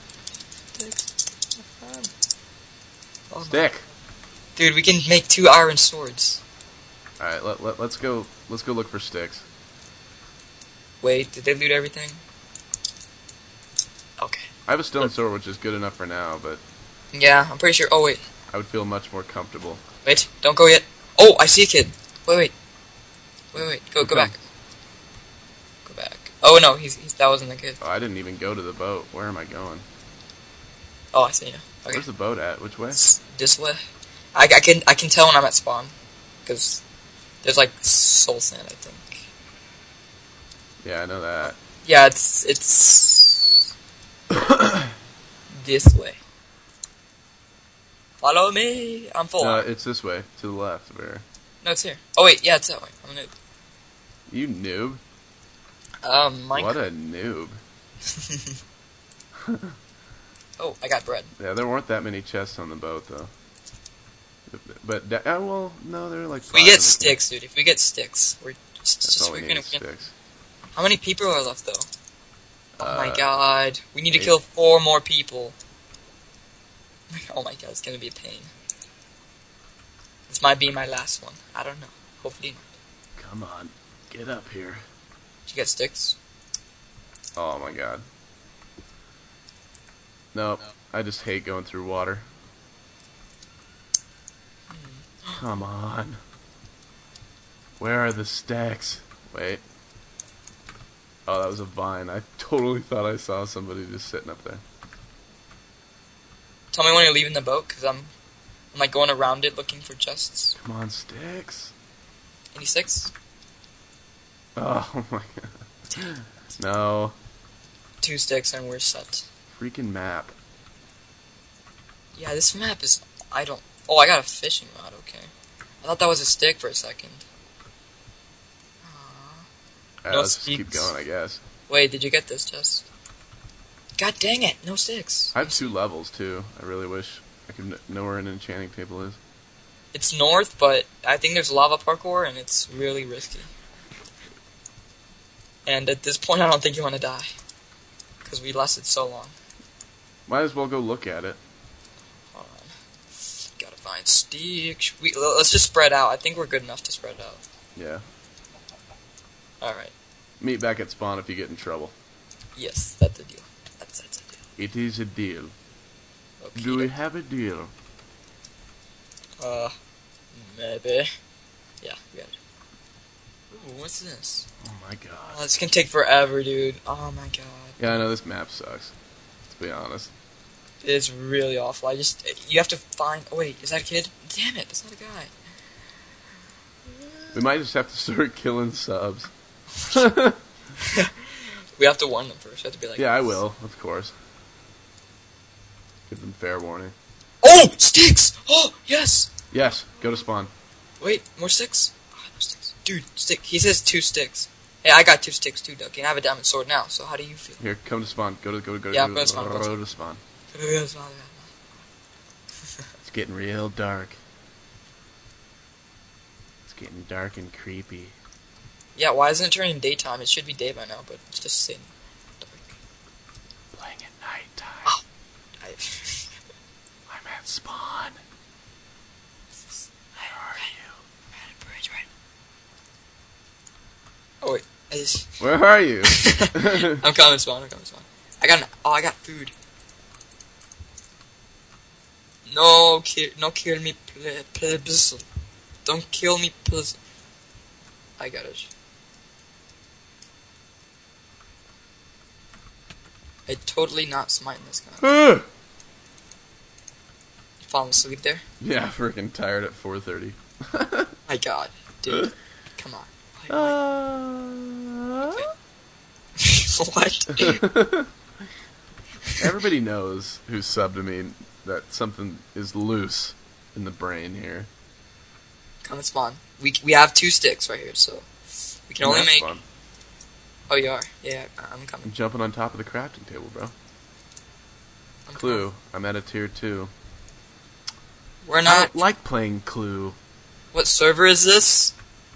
Oh, Stick. dude, we can make 2 iron swords. Alright, let's go look for sticks. Wait, did they loot everything? Okay. I have a stone sword, which is good enough for now, but Yeah, I'm pretty sure. Oh, wait. I would feel much more comfortable. Wait, don't go yet. Oh, I see a kid. Wait. Go Okay. back. Go back. Oh, no, that wasn't the kid. Oh, I didn't even go to the boat. Where am I going? Oh, I see you. Okay. Where's the boat at? Which way? It's this way. I can tell when I'm at spawn. Because there's like soul sand, I think. Yeah, I know that. Yeah, it's this way. Follow me. I'm full. No, it's this way, to the left. Where? No, it's here. Oh wait, yeah, it's that way. I'm a noob. You noob. Minecraft. What a noob. Oh, I got bread. Yeah, there weren't that many chests on the boat, though. But, well, no, there are like If 5 we in get the- sticks, dude. If we get sticks, That's all we need is we're gonna. sticks. How many people are left though? Oh my Uh, god, we need to 8. kill 4 more people. Oh my god, it's gonna be a pain. This might be my last one. I don't know. Hopefully not. Come on, get up here. Did you get sticks? Oh my god. Nope, I just hate going through water. Come on. Where are the stacks? Wait. Oh, that was a vine. I totally thought I saw somebody just sitting up there. Tell me when you're leaving the boat, cause I'm like going around it looking for chests. Come on, sticks. Any sticks? Oh my god. No. 2 sticks and we're set. Freaking map. Yeah, this map is. I don't. Oh, I got a fishing rod. Okay. I thought that was a stick for a second. No Let's just keep sticks. going, I guess. Wait, did you get this chest? God dang it! No sticks. I have 2 levels, too. I really wish I could know where an enchanting table is. It's north, but I think there's lava parkour, and it's really risky. And at this point, I don't think you want to die. Because we lasted so long. Might as well go look at it. Hold on. Gotta find sticks. Let's just spread out. I think we're good enough to spread out. Yeah. Alright. Meet back at spawn if you get in trouble. Yes, that's a deal. That's a deal. It is a deal. Okay. Do we have a deal? Maybe. Yeah, we got it. Ooh, what's this? Oh my god. Oh, this can take forever, dude. Oh my god. Yeah, I know this map sucks. To be honest. It's really awful. You have to find. Oh wait, is that a kid? Damn it, that's not a guy. We might just have to start killing subs. We have to warn them first. We have to be like. Yeah, I will, of course. Give them fair warning. Oh, sticks! Oh, yes. Yes, go to spawn. Wait, more sticks? Oh, more sticks. Dude, stick. He says 2 sticks. Hey, I got 2 sticks too, Ducky, and I have a diamond sword now. So how do you feel? Here, come to spawn. Go Yeah, to I'm going to spawn, Go to spawn. It's getting real dark. It's getting dark and creepy. Yeah, why isn't it turning daytime? It should be day by now, but it's just sitting dark. Playing at nighttime. Oh. I'm at spawn. Where are you? Bridge, right? Oh wait, Where are you? I'm coming spawn. I got food. No, kill me, please. Don't kill me, please. I got it. I totally not smiting this guy. You falling asleep there? Yeah, freaking tired at 4:30. My god, dude. Come on. What? Everybody knows who subbed to me that something is loose in the brain here. Come and spawn. We have 2 sticks right here, so we can only That's make. fun. Oh, you are? Yeah, I'm coming. I'm jumping on top of the crafting table, bro. I'm Clue. I'm at a tier 2. We're I not. don't like playing Clue. What server is this?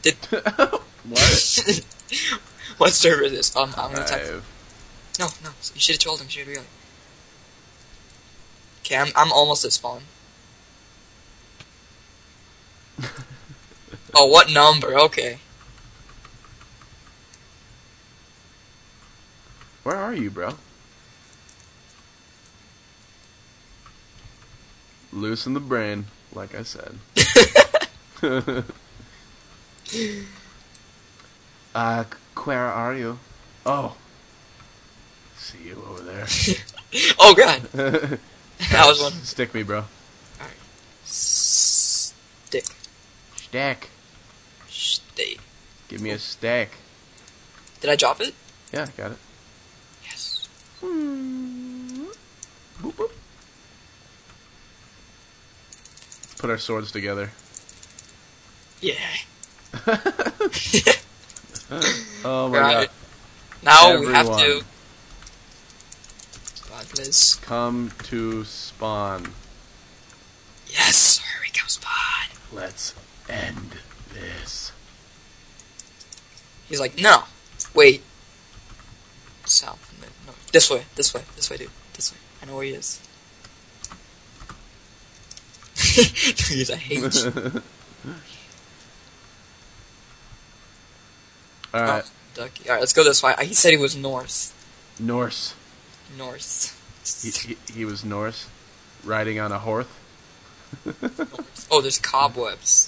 What? What server is this? I'm gonna type. I've- No. You should have told him. Should really. Okay, I'm almost at spawn. Oh, what number? Okay. Where are you, bro? Loosen the brain, like I said. Where are you? Oh. See you over there. Oh god. That was one. Stick me, bro. Alright. Stick. Stack. Stay. Give me a stack. Did I drop it? Yeah, got it. Yes. Boop, boop. Let's put our swords together. Yeah. Oh my Right. god. Now we have Everyone. to. God, please. Come to spawn. Yes, here we go, Spawn. Let's end this. He's like, no. Wait. South. No. This way, dude. This way. I know where he is. He's a hate you. Alright. Oh, Ducky. Alright, let's go this way. He said he was north. Norse. North. He was Norse. Riding on a horse. Oh, there's cobwebs.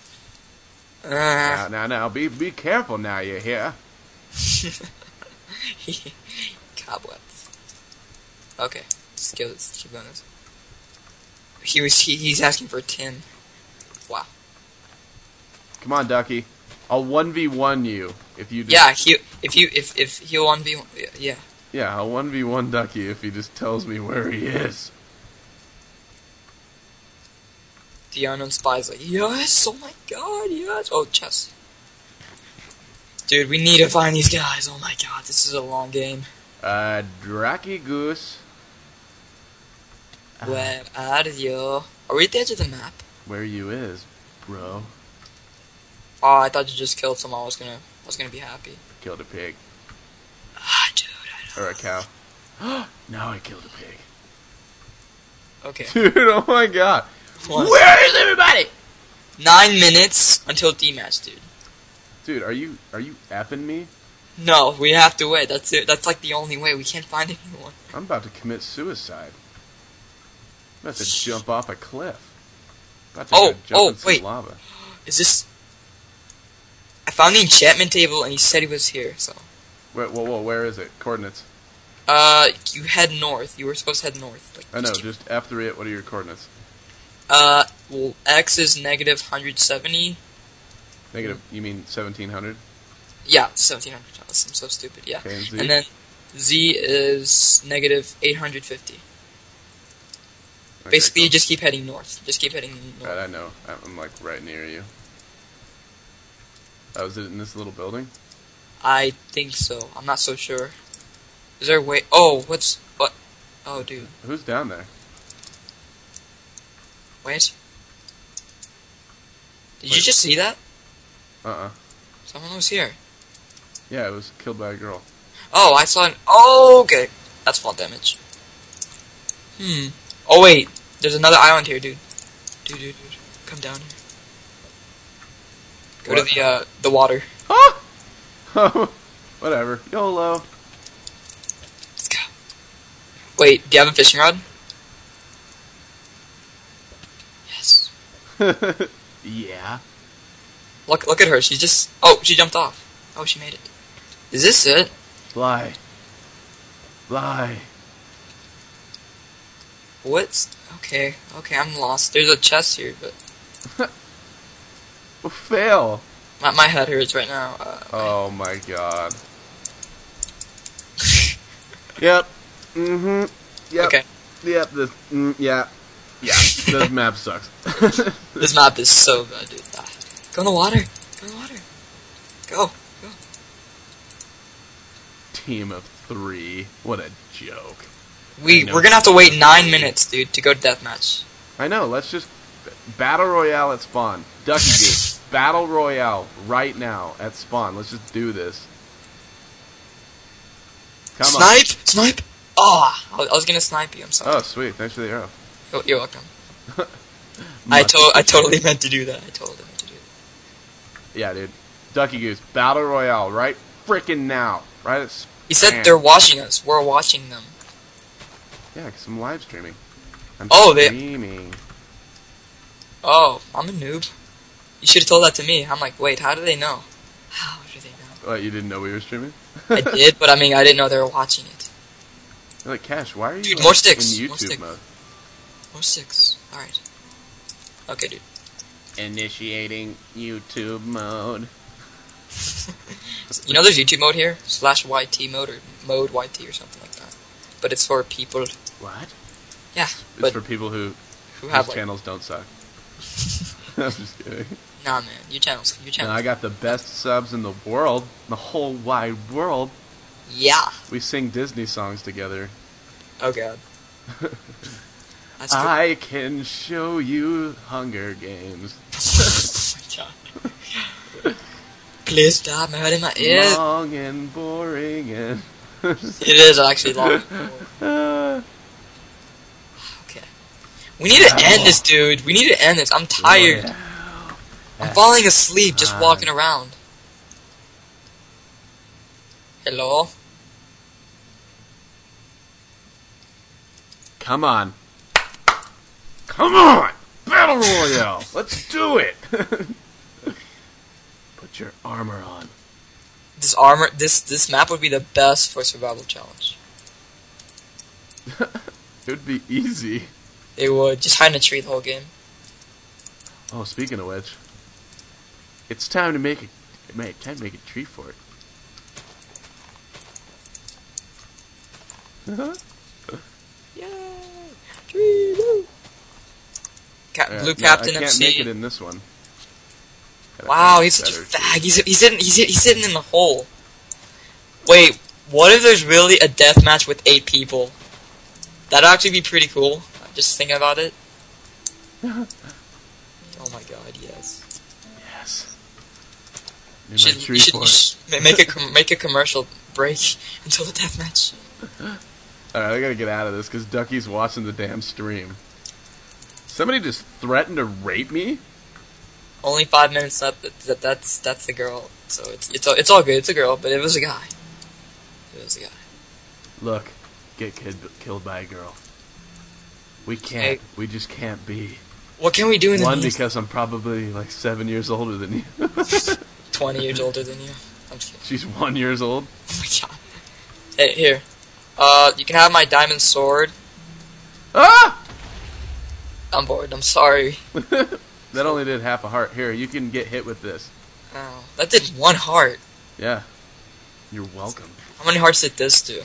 Now, be careful now, you hear? Cobwebs. Okay, let's keep going this. He's asking for tin. Wow. Come on, Ducky. I'll 1v1 you if you just... Yeah, if he'll 1v1, yeah. Yeah, I'll 1v1 Ducky if he just tells me where he is. The unknown spy's like, yes, oh my god, yes. Oh, chest. Dude, we need to find these guys. Oh my god, this is a long game. Dracky Goose. Where are you? Are we at the edge of the map? Where you is, bro? Oh, I thought you just killed someone. I was gonna be happy. Killed a pig. Ah, dude, I know. Or a cow. Now I killed a pig. Okay. Dude, oh my god. What? Where is everybody? 9 minutes until D-match, dude. Dude, are you effing me? No, we have to wait. That's it. That's like the only way. We can't find anyone. I'm about to commit suicide. I'm about to jump off a cliff. About to go jump in some wait. lava. Is this... I found the enchantment table and he said he was here, so... Wait, whoa, where is it? Coordinates. You head north. You were supposed to head north. Like, I know, just after it, what are your coordinates? Well, X is negative 170. Negative, you mean 1700? Yeah, 1700. I'm so stupid, yeah. Okay, and Z? And then Z is negative 850. Okay, Basically, cool. you just keep heading north. Just keep heading north. Right, I know. I'm like right near you. Oh, is it in this little building? I think so. I'm not so sure. Is there a way? Oh, what? Oh, dude. Who's down there? Wait. Did you just see that? Uh-uh. Someone was here. Yeah, it was killed by a girl. Oh, I saw an... Oh, okay. That's fall damage. Oh, wait. There's another island here, dude. Dude. Come down here. Go What? to the water. Ah! Whatever. YOLO. Let's go. Wait, do you have a fishing rod? Yes. Yeah. Look at her. She just... Oh, she jumped off. Oh, she made it. Is this it? Fly. What's... Okay, I'm lost. There's a chest here, but... Fail. My head hurts right now. Oh my god. Yep. Mm-hmm. Yep. Okay. Yep. Yeah. Yeah. This map sucks. This map is so good, dude. Go in the water. Go. Team of 3. What a joke. We're gonna have to wait 9 minutes, dude, to go to deathmatch. I know. Let's just battle royale at spawn. Ducky Goose. Battle royale right now at spawn. Let's just do this. Come on. Snipe! Oh, I was gonna snipe you. I'm sorry. Oh, sweet. Thanks for the arrow. You're welcome. I totally meant to do that. Yeah, dude. Ducky Goose. Battle royale right freaking now. Right at He said they're watching us. We're watching them. Yeah, because I'm live streaming. I'm Oh, streaming. Oh, I'm a noob. You should have told that to me. I'm like, wait, how do they know? How do they know? What, you didn't know we were streaming? I did, but I mean, I didn't know they were watching it. You're like, Cash, why are you Dude, like, more sticks, in more YouTube sticks. mode? More 6. Alright. Okay, dude. Initiating YouTube mode. You know there's YouTube mode here? /YT mode or mode YT or something like that. But it's for people... What? Yeah, It's but for people whose who have like... channels don't suck. I'm just kidding. Nah, man. Your channel's And I got the best subs in the world, the whole wide world. Yeah. We sing Disney songs together. Oh god. That's good. I can show you Hunger Games. Oh my god. Please stop hurting my ears. Long and boring and... It is actually long. Okay. We need to end this, dude. We need to end this. I'm tired. I'm falling asleep just walking around. Hello? Come on. Come on! Battle Royale! Let's do it! Put your armor on. This map would be the best for survival challenge. It would be easy. It would. Just hide in a tree the whole game. Oh, speaking of which, it's time to make a tree fort. Yay! Tree, woo! Blue Captain I can't FC. make it in this one. Wow, he's such a fag. He's sitting in the hole. Wait, what if there's really a deathmatch with 8 people? That'd actually be pretty cool. I'm just thinking about it. Oh my god, yes. Yes. You should make a commercial break until the deathmatch. Alright, I gotta get out of this because Ducky's watching the damn stream. Somebody just threatened to rape me? Only 5 minutes up. That's the girl. So it's all good. It's a girl, but it was a guy. It was a guy. Look, get killed by a girl. We can't. Hey. We just can't be. What can we do in the One, meantime? because I'm probably like 7 years older than you. 20 years older than you. I'm just kidding. She's 1 year old. Oh my god. Hey, here. You can have my diamond sword. Ah! I'm bored. I'm sorry. That only did half a heart. Here, you can get hit with this. Oh, that did 1 heart. Yeah. You're welcome. How many hearts did this do?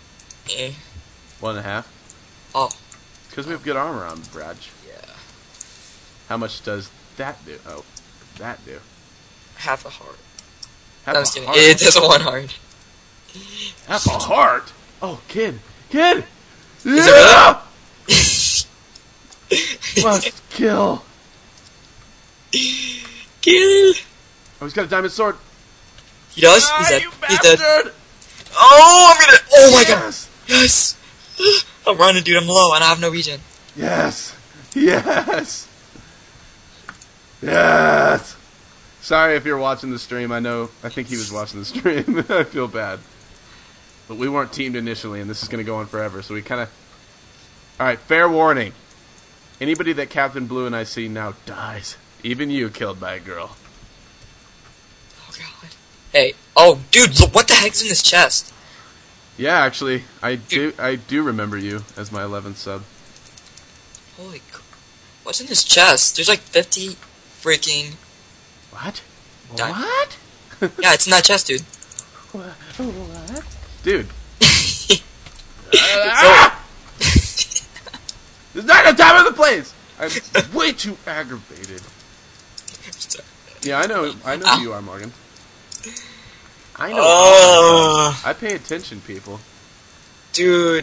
1.5. Oh. Because we have good armor on, Brad. Yeah. How much does that do? Oh, that do. Half a heart. Half I'm a just kidding. heart? It does 1 heart. Half a heart? Oh, kid. Kid! Is it really? Must kill. Kill. Oh, he's got a diamond sword. He does? He's dead. You He's dead. bastard! Oh, I'm gonna. Oh my god. Yes! Yes. I'm running, dude. I'm low and I have no regen. Yes! Yes! Yes! Sorry if you're watching the stream. I think he was watching the stream. I feel bad. But we weren't teamed initially, and this is going to go on forever, so we kind of... Alright, fair warning. Anybody that Captain Blue and I see now dies. Even you killed by a girl. Oh god. Hey. Oh, dude. Look, what the heck's in this chest? Yeah, actually, I do remember you as my 11th sub. Holy. What's in this chest? There's like 50 freaking. What? Diamond. What? Yeah, it's in that chest, dude. What? Dude. So, It's not the time of the place! I'm way too aggravated. Yeah, I know who you are, Morgan. I know. I pay attention, people. Dude.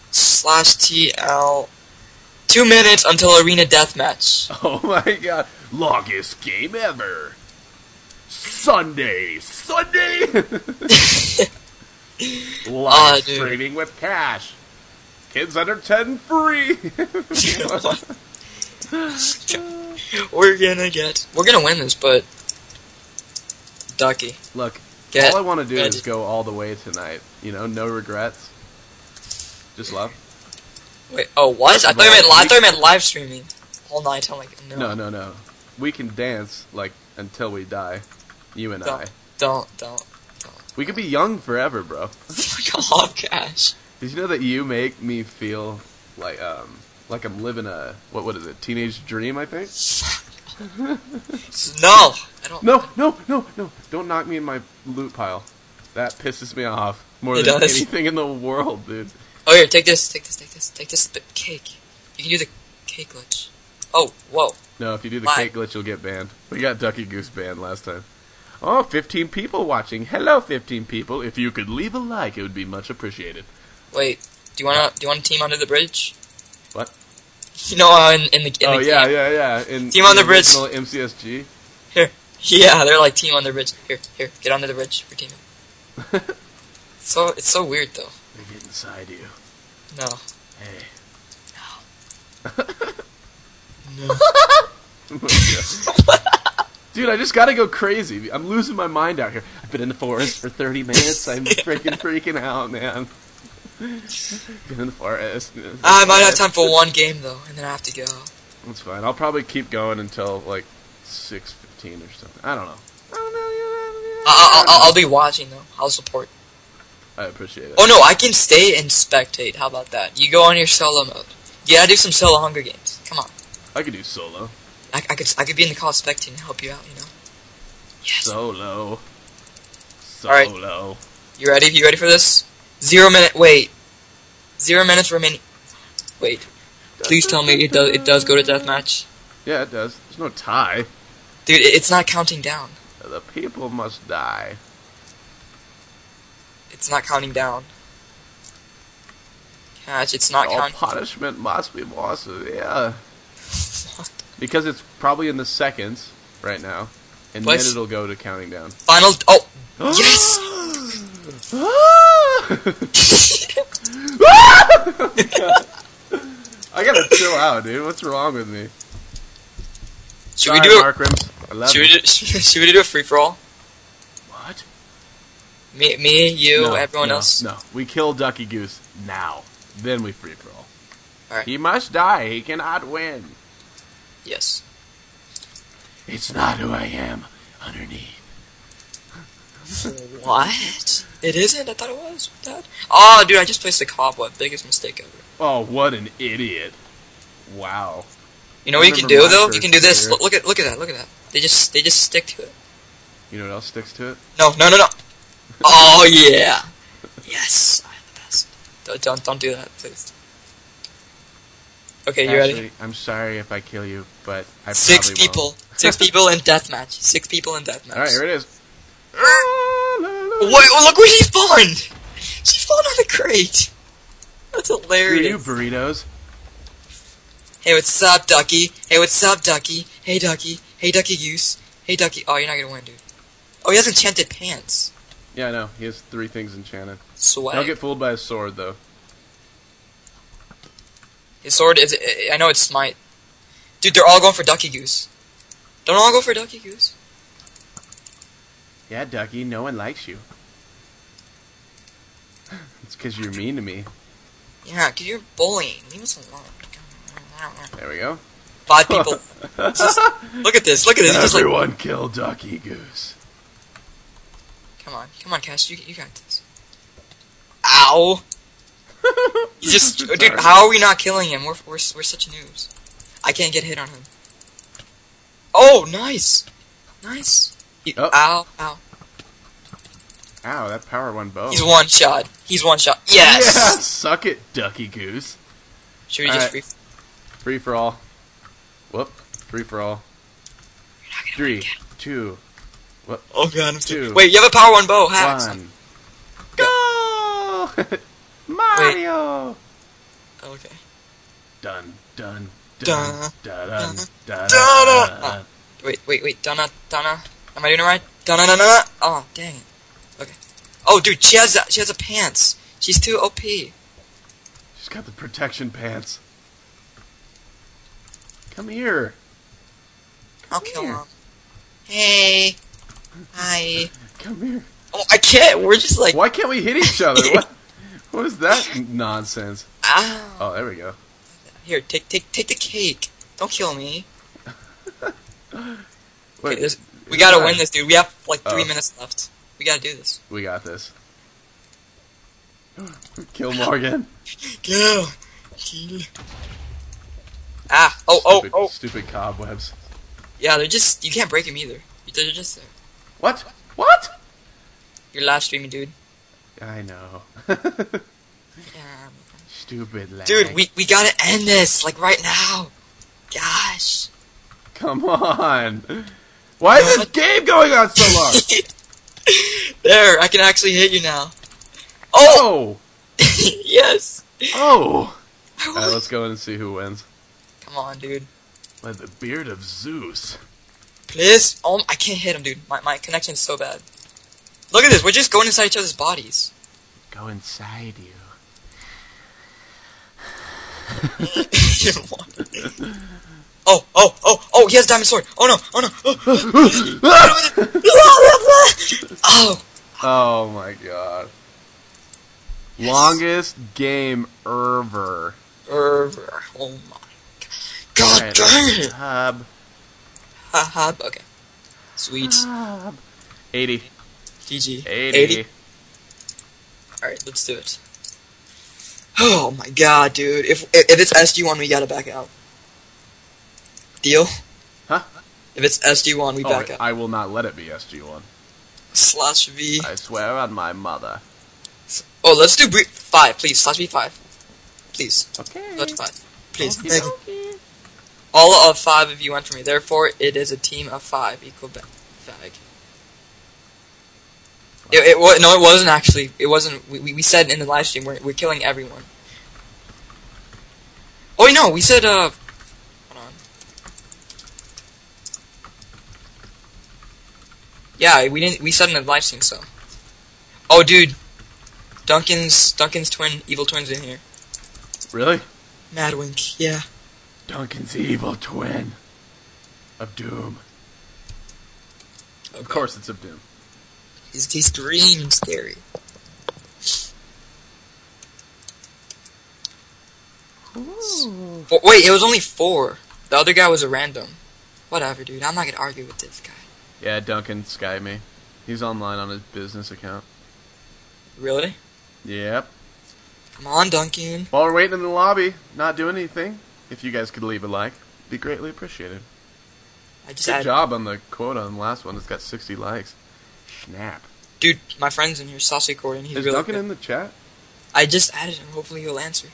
/TL. 2 minutes until arena deathmatch. Oh my god. Longest game ever. Sunday. Live streaming with cash. Kids under 10 free. We're gonna win this, but Ducky. Look, Get all I want to do ready. is go all the way tonight. You know, no regrets. Just love. Wait, oh, what? I thought you meant live streaming all night. I'm like, no. No. We can dance, like, until we die. You and I. Don't. We could be young forever, bro. Fuck off, Cash. Did you know that you make me feel like I'm living a, what is it, teenage dream, I think? No! I don't. No. Don't knock me in my loot pile. That pisses me off more It than does. anything in the world, dude. Oh, here, take this. Take this. The cake. You can do the cake glitch. Oh, whoa. No, if you do the Why? cake glitch, you'll get banned. We got Ducky Goose banned last time. Oh, 15 people watching. Hello, 15 people. If you could leave a like, it would be much appreciated. Wait, do you want to team under the bridge? What? You know, in the Oh, game. yeah. In Team on the bridge. original MCSG. Here. Yeah, they're like team on the bridge. Here, get under the bridge. We're teaming. It's so weird though. They get inside you. No. Hey. No. Dude, I just gotta go crazy. I'm losing my mind out here. I've been in the forest for 30 minutes. I'm freaking out, man. Been in the forest. I might have time for one game though, and then I have to go. That's fine. I'll probably keep going until like 6:15 or something. I don't know. I'll be watching though. I'll support. I appreciate it. Oh no, I can stay and spectate. How about that? You go on your solo mode. You gotta do some solo Hunger Games. Come on. I could do solo. I could be in the call spectating and help you out. You know. Yes. Solo. Alright. You ready? You ready for this? 0 minute. Wait. 0 minutes remaining. Wait. Please tell me it does go to deathmatch. Yeah, it does. There's no tie. Dude, it's not counting down. The people must die. It's not counting down. Catch, it's not All counting. punishment must be more severe. Because it's probably in the seconds right now. And What? then it'll go to counting down. Final. Oh! Yes! I gotta chill out, dude. What's wrong with me? Should we Sorry, do Mark Rims. I love you. should we do a free for all? What? Me, you, No, everyone no, else. No, we kill Ducky Goose now. Then we free for all. Alright. He must die. He cannot win. Yes. It's not who I am underneath. What? It isn't? I thought it was. Dad. Oh, dude, I just placed a cobweb. Biggest mistake ever. Oh, what an idiot! Wow. You know what you can remember do my though? first You can do this. year. Look at that. Look at that. They just stick to it. You know what else sticks to it? No. Oh yeah. Yes, I am the best. Don't do that, please. Okay, you ready? Actually, I'm sorry if I kill you, but I Six probably people. won't. 6 people in deathmatch. 6 people in deathmatch. All right, here it is. Wait, look where she spawned! She spawned on the crate! That's Screw hilarious. you, burritos. Hey, what's up, Ducky? Hey, what's up, Ducky? Hey, Ducky. Hey, Ducky Goose. Hey, Ducky. Oh, you're not gonna win, dude. Oh, he has enchanted pants. Yeah, I know. He has 3 things enchanted. Swag. Don't get fooled by his sword, though. His sword is... I know it's smite. Dude, they're all going for Ducky Goose. Don't all go for Ducky Goose? Yeah, Ducky, no one likes you. It's because you're mean to me. Yeah, because you're bullying. Leave us alone. There we go. 5 people. Just, look at this. Look at this. He's just like... Everyone kill Ducky Goose. Come on, Cass. You got this. Ow! You just... Sorry. Dude, how are we not killing him? We're such noobs. I can't get hit on him. Oh, nice! Nice. Oh. Ow, ow. Ow, that power one bow. He's one shot. Yes! Yeah, suck it, Ducky Goose. Should we just Alright. free... Free for all. Whoop. Free for all. You're not gonna 3, win again. 2, what? Oh god, I'm 2. Wait, you have a power one bow. Hacks. 1. Go! Mario! Okay. Dun, dun, Dun, dun, dun, dun, dun. Wait. Donna. Am I doing it right? Donna. Oh, dang it. Okay. Oh, dude, she has a pants. She's too OP. She's got the protection pants. Come here. I'll kill here. him. Hey. Hi. Come here. Oh, I can't. We're just like... Why can't we hit each other? What is that nonsense? Ow. Oh, there we go. Here, take the cake. Don't kill me. Wait, Okay, we gotta win win this, dude. We have like 3 Oh. minutes left. We gotta do this. We got this. Kill Morgan. Go. Kill. Ah. Oh. Stupid cobwebs. Yeah, they're just... You can't break them either. They're just there. What? What? You're live streaming, dude. I know. Yeah. Stupid lag. Dude, we gotta end this, like, right now. gosh. Come on. Why is this game going on so long? There, I can actually hit you now. Oh! Oh! Yes! Oh! Alright, let's go in and see who wins. Come on, dude. By the beard of Zeus. Please? Oh, I can't hit him, dude. My connection's so bad. Look at this. We're just going inside each other's bodies. Go inside you. Oh, he has a diamond sword. Oh no, oh no. Oh. Oh my god. Yes. Longest game ever. Oh my god. Alright, Dang it. Hub. Haha, okay. Sweet. Hub. 80. GG. 80. Alright, let's do it. Oh my god, dude. If it's SG1, we gotta back out. Deal? Huh? If it's SG1, we back Oh, out. I will not let it be SG1. /V. I swear on my mother. Oh, let's do 5, please. /V5. Please. Okay. Let's 5. Please. Okie Thank you. dokie. All of 5 of you went for me. Therefore, it is a team of 5 equal fag. No, it wasn't actually. It wasn't. We said in the live stream we're killing everyone. Oh no, we said hold on. Yeah, we didn't. We said in the live stream so. Oh, dude, Duncan's twin, evil twin's in here. Really? Madwink, yeah. Duncan's evil twin. Of Doom. Okay. Of course it's of Doom. He's green and scary. Wait, it was only 4. The other guy was a random. Whatever, dude. I'm not gonna argue with this guy. Yeah, Duncan skied me. He's online on his business account. Really? Yep. Come on, Duncan. While we're waiting in the lobby, not doing anything, if you guys could leave a like, it'd be greatly appreciated. I just Good added. job on the quote on the last one. It's got 60 likes. Snap. Dude, my friend's in here, Saucy Gordon. He's Is really Duncan good. in the chat? I just added him. Hopefully he'll answer.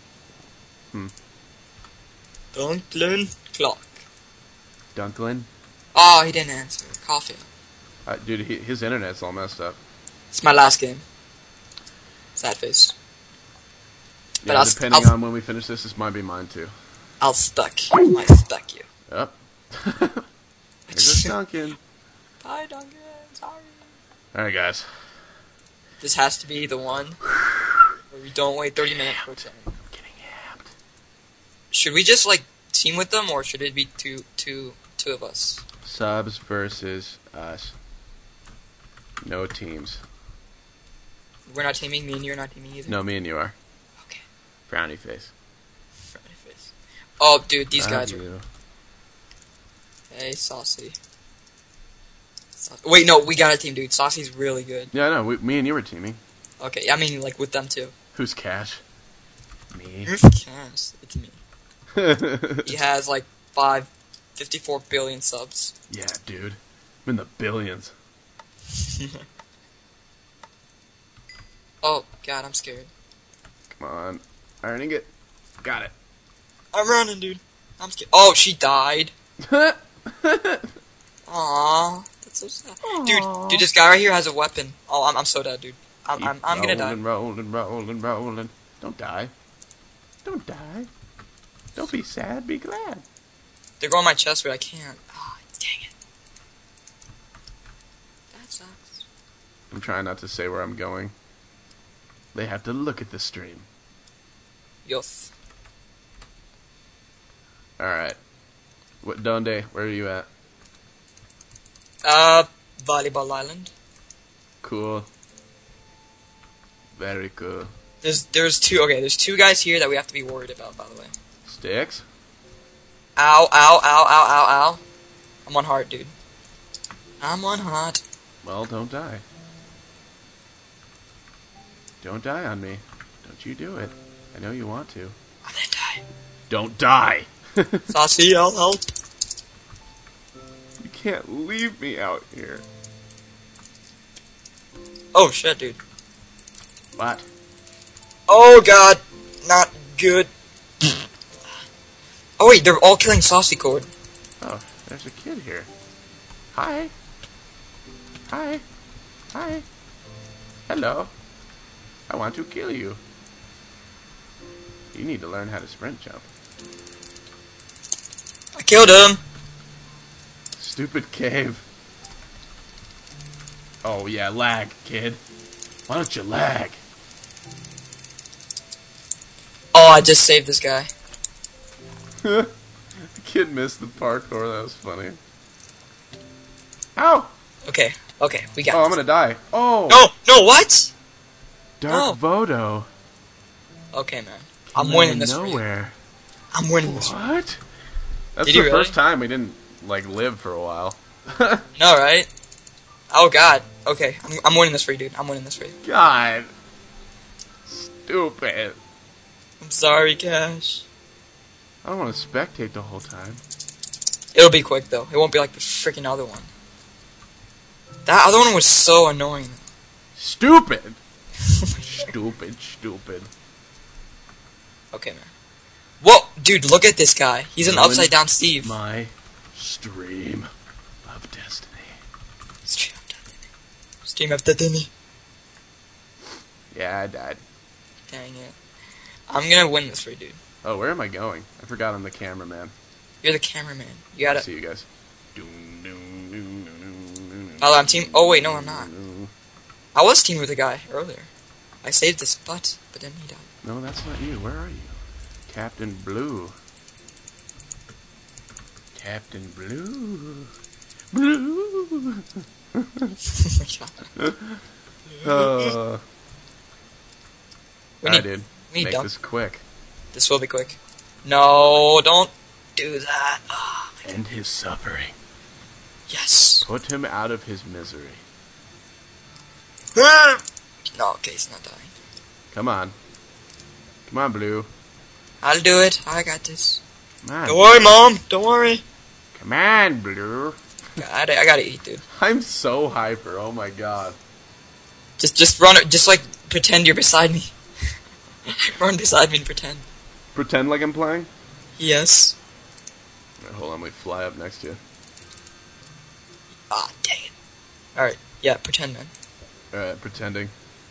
Duncan Clock. Dunklin? Oh, he didn't answer. Coffee. Dude, his internet's all messed up. It's my last game. Sad face. But Yeah, depending on when we finish this might be mine too. I'll stuck. I stuck you. Yep. There's Duncan. Bye, Duncan. Sorry. Alright, guys. This has to be the one where we don't wait 30 minutes for something. I'm getting amped. Should we just like team with them, or should it be two of us? Subs versus us. No teams. We're not teaming. Me and you're not teaming either. No, me and you are. Okay. Frowny face. Frowny face. Oh, dude, these Love guys are. you. Hey, Saucy. Wait, no, we got a team, dude. Saucy's really good. Yeah, I know. Me and you were teaming. Okay, I mean, like, with them, too. Who's Cash? Me. Who's Cass? It's me. He has, like, 54 billion subs. Yeah, dude. I'm in the billions. Oh, God, I'm scared. Come on. Ironing it. Got it. I'm running, dude. I'm scared. Oh, she died. Aww. That's so sad. Dude, this guy right here has a weapon. Oh, I'm so dead, dude. I'm gonna die. Rolling. Don't die. Don't die. Don't be sad, be glad. They're going my chest, but I can't. Ah, dang it. That sucks. I'm trying not to say where I'm going. They have to look at the stream. Yes. Alright. Donde, where are you at? Volleyball Island. Cool. Very cool. There's two guys here that we have to be worried about, by the way. Sticks? Ow, ow, ow, ow, ow, ow. I'm on heart, dude. I'm on heart. Well, don't die. Don't die on me. Don't you do it. I know you want to. I'm gonna die. Don't die! Saucy, I'll help. You can't leave me out here. Oh shit, dude. What? Oh god, not good. Oh wait, they're all killing Saucy Cord. Oh, there's a kid here. Hi. Hi. Hi. Hello. I want to kill you. You need to learn how to sprint jump. I killed him. Stupid cave. Oh yeah, lag, kid. Why don't you lag? Oh, I just saved this guy. The kid missed the parkour. That was funny. Ow! Okay, we got Oh, I'm this. gonna die. Oh! No, what? Dark No. Vodo. Okay, man. I'm winning this for you. Nowhere. I'm winning this. What? That's Did the he really? first time we didn't, like, live for a while. No, right? Oh, God. Okay, I'm winning this for you, dude. I'm winning this for you. God. Stupid. I'm sorry, Cash. I don't want to spectate the whole time. It'll be quick, though. It won't be like the freaking other one. That other one was so annoying. Stupid. Stupid. Okay, man. Whoa, dude, look at this guy. He's an Ruined upside down Steve. My stream of destiny. Stream of destiny. Yeah, I died. Dang it. I'm gonna win this for you, dude. Oh, where am I going? I forgot I'm the cameraman. You're the cameraman. You gotta. See you guys. Oh, I'm team. Oh wait, no, I'm not. I was team with a guy earlier. I saved this butt, but then he died. No, that's not you. Where are you? Captain Blue. Captain Blue. Blue. Oh my God. We Alright, need. dude. We need Make dump. this quick. This will be quick. No, don't do that. Oh, my God. End his suffering. Yes. Put him out of his misery. No, okay, he's not dying. Come on. Come on, Blue. I'll do it. I got this. Come on. Don't worry, Mom. Don't worry. Come on, Blue. I gotta eat, dude. I'm so hyper. Oh my god. Just run. Just like pretend you're beside me. Run beside me and pretend. Pretend like I'm playing? Yes. Alright, hold on, let me fly up next to you. Ah, dang it. All right. Yeah, pretend, man. Alright, pretending.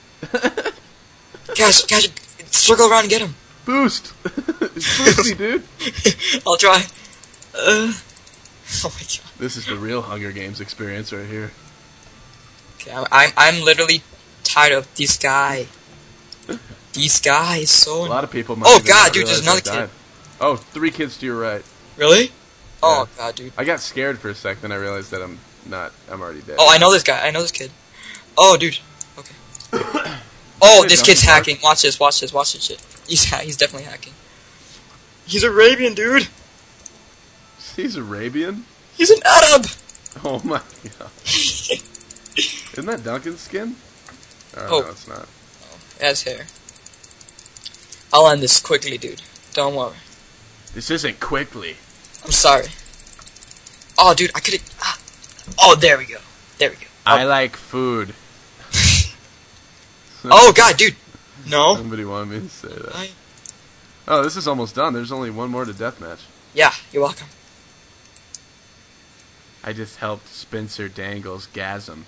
Cash, circle around and get him. Boost! Boost me, dude! I'll try. Oh my God. This is the real Hunger Games experience right here. Okay, I'm literally tired of this guy. This guy is so. A lot of people might Oh even God, not dude, there's realize another I kid. died. Oh, 3 kids to your right. Really? Oh Yeah. God, dude. I got scared for a sec, then I realized that I'm already dead. Oh, I know this guy. I know this kid. Oh, dude. Okay. Oh, this kid's hacking. Watch this shit. He's definitely hacking. He's Arabian, dude. He's Arabian? He's an Arab. Oh my god. Isn't that Duncan's skin? Oh. No, it's not. It has hair. I'll end this quickly, dude. Don't worry. This isn't quickly. I'm sorry. Oh, dude, I could've... Ah. Oh, there we go. I like food. Oh, God, dude. No. Somebody wanted me to say that. I... Oh, this is almost done. There's only one more to deathmatch. Yeah, you're welcome. I just helped Spencer Dangles gasm.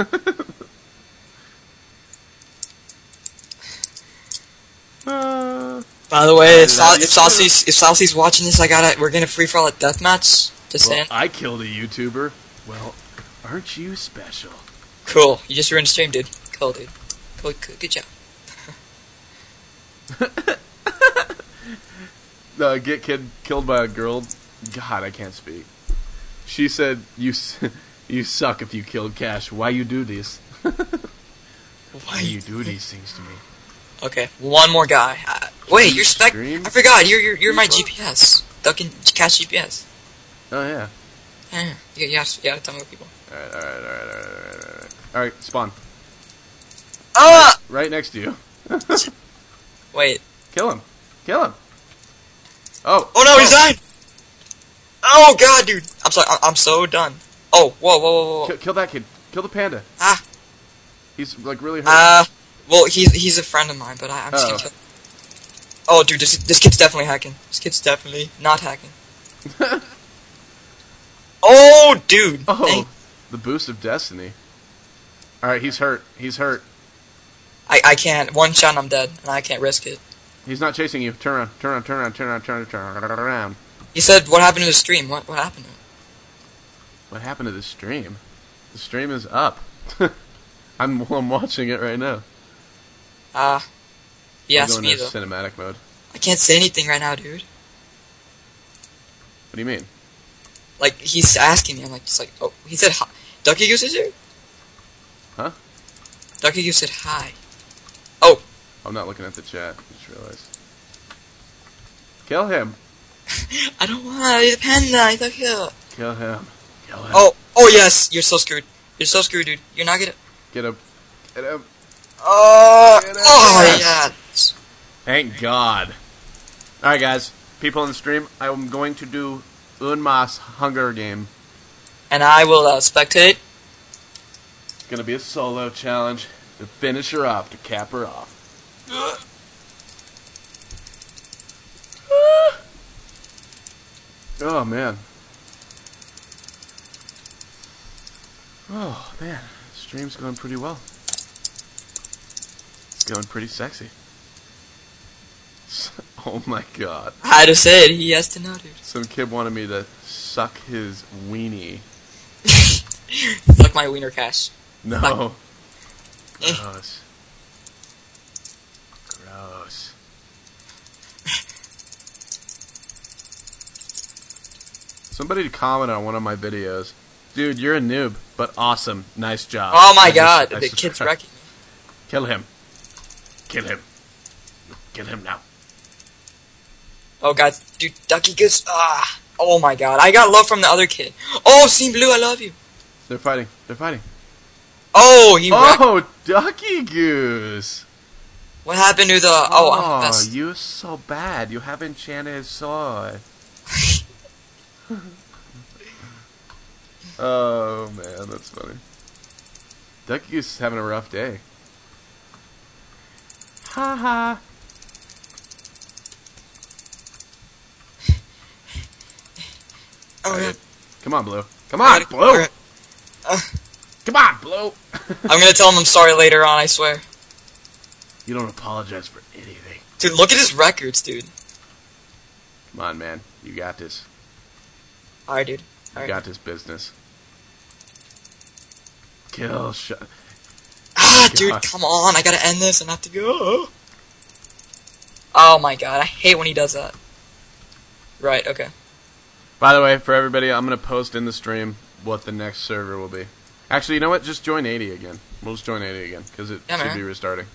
By the way, if Saucy's watching this, we're gonna free for all at deathmatch. Just Well, saying. I killed a YouTuber. Well, aren't you special? Cool. You just ruined the stream, dude. Cool, dude. Cool, good job. Get kid killed by a girl. God, I can't speak. She said, "You suck if you killed Cash. Why you do this? Why you do these things to me?" Okay, one more guy. Wait, you're spec. Stream? I forgot. You're my GPS. Duncan Cash GPS. Oh yeah. Yeah, you gotta tell me what people. Alright, spawn. Ah! Right next to you. Wait. Kill him. Oh. Oh no, he's dying! Oh God, dude. I'm sorry. I'm so done. Oh, whoa. Kill that kid. Kill the panda. Ah. He's like really hurt. Well, he's a friend of mine, but I'm just gonna kill. Oh, dude, this kid's definitely hacking. This kid's definitely not hacking. Oh, dude. Oh, the boost of destiny. Alright, he's hurt. He's hurt. I can't. One shot and I'm dead, and I can't risk it. He's not chasing you. Turn around, turn around, turn around, turn around, turn around. He said, what happened to the stream? What happened to it? What happened to the stream? The stream is up. I'm watching it right now. He asked I'm me, going though. into cinematic mode. I can't say anything right now, dude. What do you mean? Like, he's asking me. I'm like, just like, oh, he said hi. Ducky Goose is here? Huh? Ducky Goose said hi. Oh. I'm not looking at the chat. I just realized. Kill him. I don't want to be the panda. I thought you. Kill him. Kill him. Oh yes. You're so screwed. You're so screwed, dude. You're not gonna. Get him. Get him. Get him. Oh yeah. Thank God. Alright, guys. People in the stream, I'm going to do Unma's Hunger Game. And I will spectate. It's going to be a solo challenge to finish her off, to cap her off. Oh, man. Oh, man. The stream's going pretty well. It's going pretty sexy. Oh, my God. I had to say it. He has to know, dude. Some kid wanted me to suck his weenie. Suck my wiener cash. No. Gross. Gross. Somebody comment on one of my videos. Dude, you're a noob, but awesome. Nice job. Oh my God, the kid's wrecking me. Kill him. Kill him. Kill him now. Oh God, dude, Ducky Goose. Oh my God, I got love from the other kid. Oh, Scene Blue, I love you. They're fighting. They're fighting. Oh, he wrecked. Oh, Ducky Goose. What happened to the... Oh, I'm the best. You're so bad. You have enchanted sword. Oh, man, that's funny. Ducky Goose is having a rough day. Ha ha. Oh, yeah. Come on, Blue. Come on, Blue. Come on, Blue. I'm gonna tell him I'm sorry later on, I swear. You don't apologize for anything. Dude, look at his records, dude. Come on, man. You got this. Alright, dude. You got this business. Kill shot. Dude, come on. I gotta end this and have to go. Oh my God, I hate when he does that. Right, okay. By the way, for everybody, I'm going to post in the stream what the next server will be. Actually, you know what? Just join 80 again. We'll just join 80 again, because it should be restarting.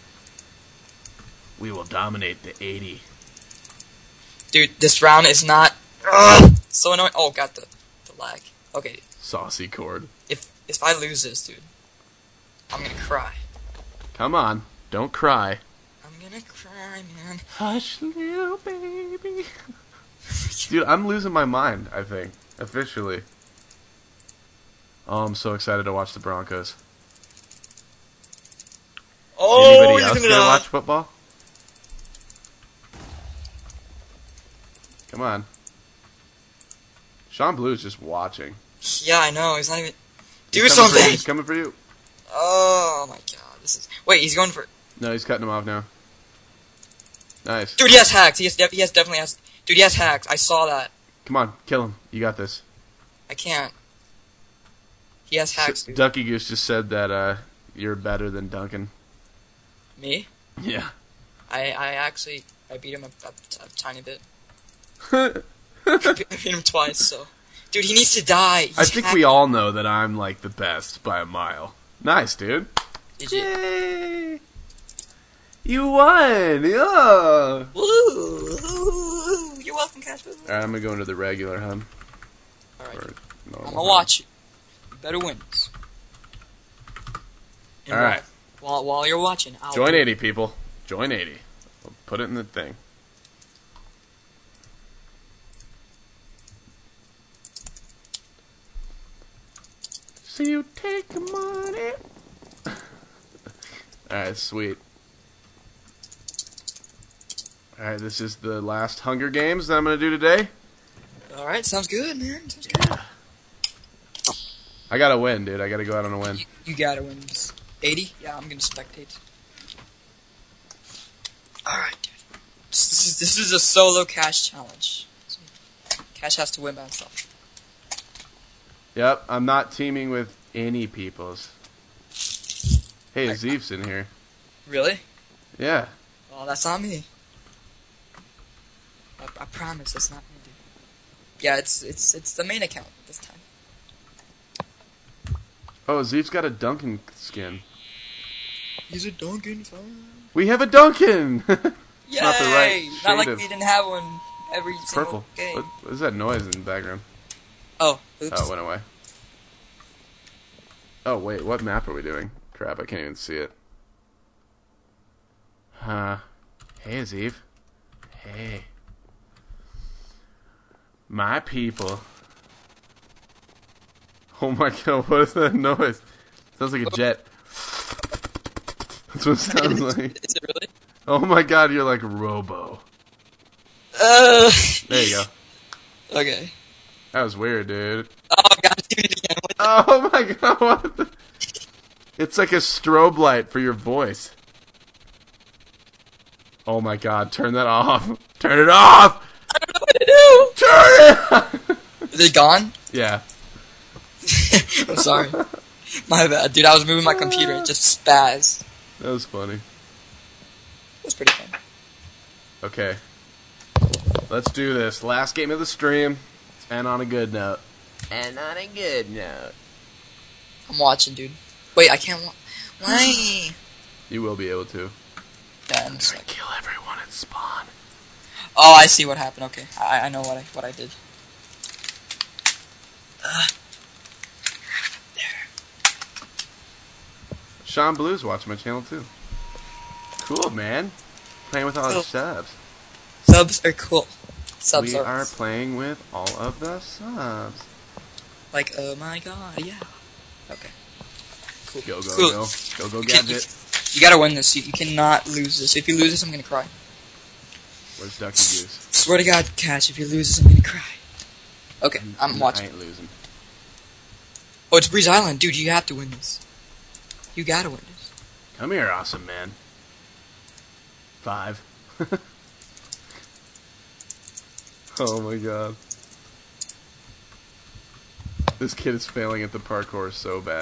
We will dominate the 80. Dude, this round is not... so annoying. Oh, got the lag. Okay. Saucy cord. If I lose this, dude, I'm gonna cry. Come on. Don't cry. I'm gonna cry, man. Hush, little baby. Dude, I'm losing my mind, I think. Officially. Oh, I'm so excited to watch the Broncos. Oh, anybody else gonna watch football? Come on. Sean Blue's just watching. Yeah, I know. He's not even... Do He's something! He's coming for you. Oh my God. This is... Wait, he's going for... No, he's cutting him off now. Nice. Dude, he has hacks. He definitely has... Dude, he has hacks. I saw that. Come on, kill him. You got this. I can't. He has hacks, dude. Ducky Goose just said that you're better than Duncan. Me? Yeah. I beat him a tiny bit. I beat him twice, so... Dude, he needs to die. I think we all know that I'm, like, the best by a mile. Nice, dude. Did you? Yay! You won! Yeah! Woo! You're welcome, Cash. Alright, I'm gonna go into the regular hub. Alright. I'm gonna watch you. You better win this. Alright. While you're watching, I'll... Join 80, people. Join 80. I'll put it in the thing. So you take the money. Alright, sweet. Alright, this is the last Hunger Games that I'm going to do today. Alright, sounds good, man. Sounds good. I gotta win, dude. I gotta go out on a win. You gotta win. 80? Yeah, I'm gonna spectate. Alright, dude. This is a solo Cash challenge. Cash has to win by himself. Yep, I'm not teaming with any peoples. Hey, Zeef's in here. Really? Yeah. Well, that's not me. I promise that's not me, dude. Yeah, it's the main account this time. Oh, Zeef's got a Duncan skin. He's a Duncan fan. We have a Duncan! Yay! Not the right Not like shade we of didn't have one every single purple. game. What is that noise in the background? Oh, oops. Oh, it went away. Oh, wait, what map are we doing? Crap, I can't even see it. Hey, Zeef. Hey. My people. Oh my god, what is that noise? Sounds like a jet. That's what it sounds like. Is it really? Oh my god, you're like Robo. There you go. Okay. That was weird, dude. Oh god, do it again. Oh my god, what the... It's like a strobe light for your voice. Oh my god, turn that off. Turn it off! I don't know what to do! Turn it off! Is it gone? Yeah. I'm sorry. My bad, dude. I was moving my computer and it just spazzed. That was funny. It was pretty fun. Okay. Let's do this. Last game of the stream. And on a good note. And on a good note. I'm watching, dude. Wait, I can't Why? You will be able to. Yeah, I'm just like... Kill everyone at spawn. Oh, I see what happened. Okay, I know what I did. There. Sean Blue's watching my channel too. Cool, man. Playing with all the subs. Subs are cool. Subs We are are playing with all of the subs. like, oh my god, yeah. Okay. Cool. Go, go, cool. go. Go, go, Gadget. You gotta win this. You cannot lose this. If you lose this, I'm gonna cry. Where's Ducky Goose? Swear to God, Cash, if you lose this, I'm gonna cry. Okay, I'm watching. I ain't losing. Oh, it's Breeze Island. Dude, you have to win this. You gotta win this. Come here, awesome man. 5. Oh my god. This kid is failing at the parkour so bad.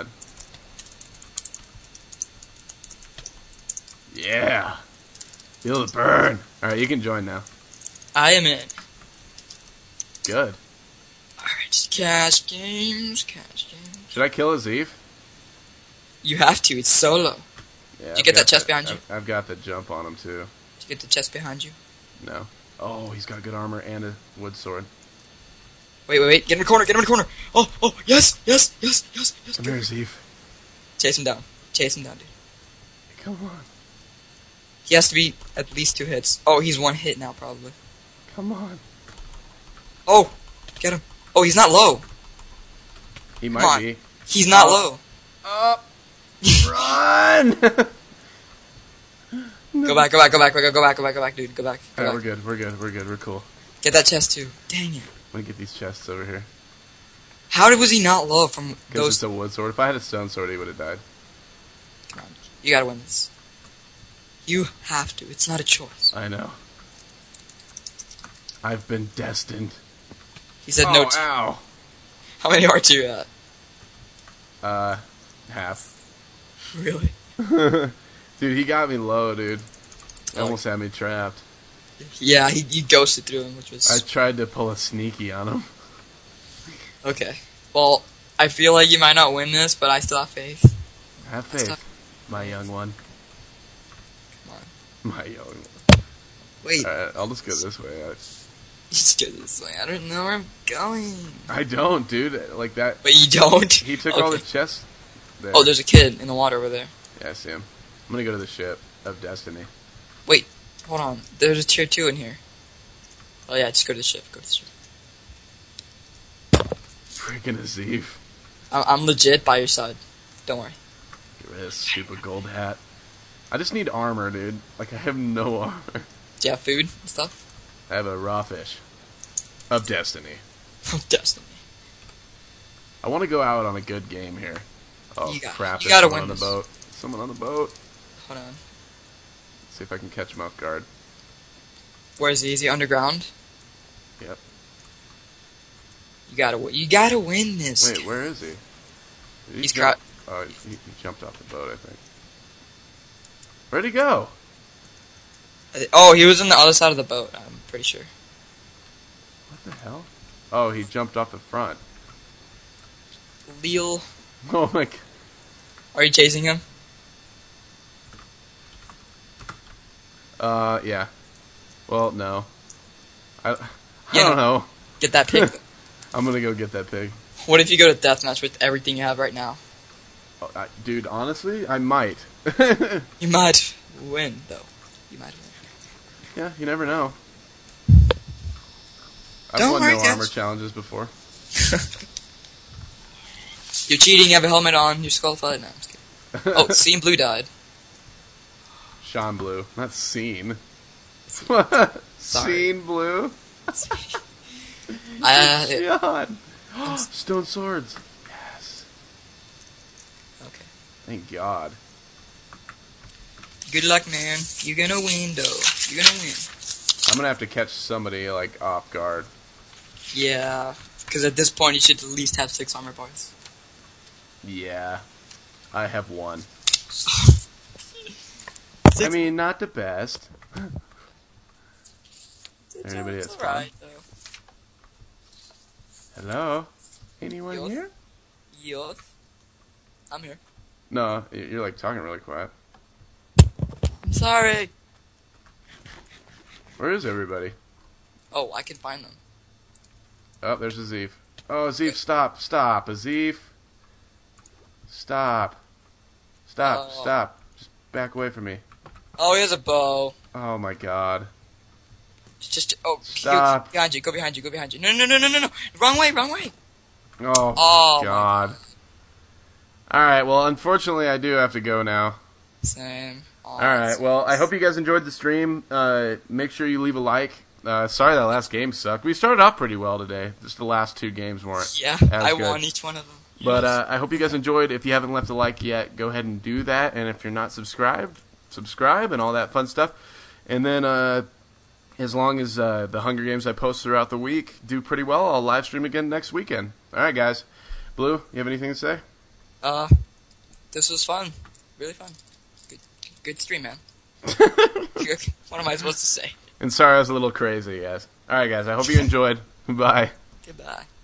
Yeah! Feel the burn! Alright, you can join now. I am in. Good. Alright, just Cash Games, Cash Games. Should I kill a Zeef? You have to, it's solo. Yeah, Did you get that chest behind you? I've got the jump on him too. Did you get the chest behind you? No. Oh, he's got good armor and a wood sword. Wait. Get in the corner, get in the corner. Oh, yes. Come here, Zeef. Chase him down, dude. Come on. He has to be at least 2 hits. Oh, he's 1 hit now, probably. Come on. Oh, get him. Oh, he's not low. He Come might on. be. He's not low. Up. Run! Go back, dude. Go back. Alright, we're good. We're cool. Get that chest, too. Dang it. Let me get these chests over here. How was he not low from Because those... it's a wood sword. If I had a stone sword, he would have died. Come on. You gotta win this. You have to. It's not a choice. I know. I've been destined. He said no. Ow. How many hearts are you at? Half. Really? Dude, he got me low, dude. He Oh. almost had me trapped. Yeah, you ghosted through him, which was... I tried to pull a sneaky on him. Okay. Well, I feel like you might not win this, but I still have faith. Have faith, my young one. Come on. My young one. Wait. Alright, I'll just go this way. Just go this way. I don't know where I'm going. I don't, dude. Like that. But you don't? He took all the chests there. Oh, there's a kid in the water over there. Yeah, I see him. I'm gonna go to the ship of destiny. Wait. Hold on. There's a tier 2 in here. Oh yeah, just go to the ship. Freaking Azif. I'm legit by your side. Don't worry. Get rid of this stupid gold hat. I just need armor, dude. Like, I have no armor. Do you have food and stuff? I have a raw fish. Of destiny. Destiny. I want to go out on a good game here. Oh, crap. You gotta There's someone win on the this. boat. Someone on the boat. Hold on. See if I can catch him off guard. Where is he? Is he underground? Yep. You gotta win this. Wait, where is he? He's got. Oh, he jumped off the boat, I think. Where'd he go? Oh, he was on the other side of the boat. I'm pretty sure. What the hell? Oh, he jumped off the front. Leo, Oh my god. are you chasing him? Yeah. Well, no. I Yeah. don't know. Get that pig. I'm gonna go get that pig. What if you go to deathmatch with everything you have right now? Oh, dude, honestly, I might. You might win, though. You might win. Yeah, you never know. I've Don't won worry, no guys. armor challenges before. You're cheating. You have a helmet on. You're skullfied. No, I'm just kidding. Oh, Scene Blue died. Sean Blue, not Scene. Sorry. Scene Blue. Okay. God. Stone swords. Yes. Thank God. Good luck, man. You're gonna win, though. You're gonna win. I'm gonna have to catch somebody like off guard. Yeah, because at this point you should at least have 6 armor bars. Yeah, I have 1. 6. I mean, not the best. It's Anybody it's that's alright, though. Hello? Anyone Yes. here? Yes. I'm here. No, you're like talking really quiet. I'm sorry. Where is everybody? Oh, I can find them. Oh, there's Azif. Oh, Azif, stop, Azif. Stop. Oh. Stop. Just back away from me. Oh, he has a bow. Oh my god. Oh, Stop. Go behind you. Go behind you. No. Wrong way. Oh, Oh, god. Alright, well, unfortunately, I do have to go now. Same. Oh, Alright, well, I hope you guys enjoyed the stream. Make sure you leave a like. Sorry that last game sucked. We started off pretty well today. Just the last 2 games weren't Yeah, as I good. won each one of them. But I hope you guys enjoyed. If you haven't left a like yet, go ahead and do that. And if you're not subscribed, subscribe and all that fun stuff. And then as long as the Hunger Games I post throughout the week do pretty well, I'll live stream again next weekend. Alright, guys. Blue, you have anything to say? This was fun. Really fun. Good stream, man. What am I supposed to say? And sorry I was a little crazy, guys. Alright, guys. I hope you enjoyed. Bye. Goodbye.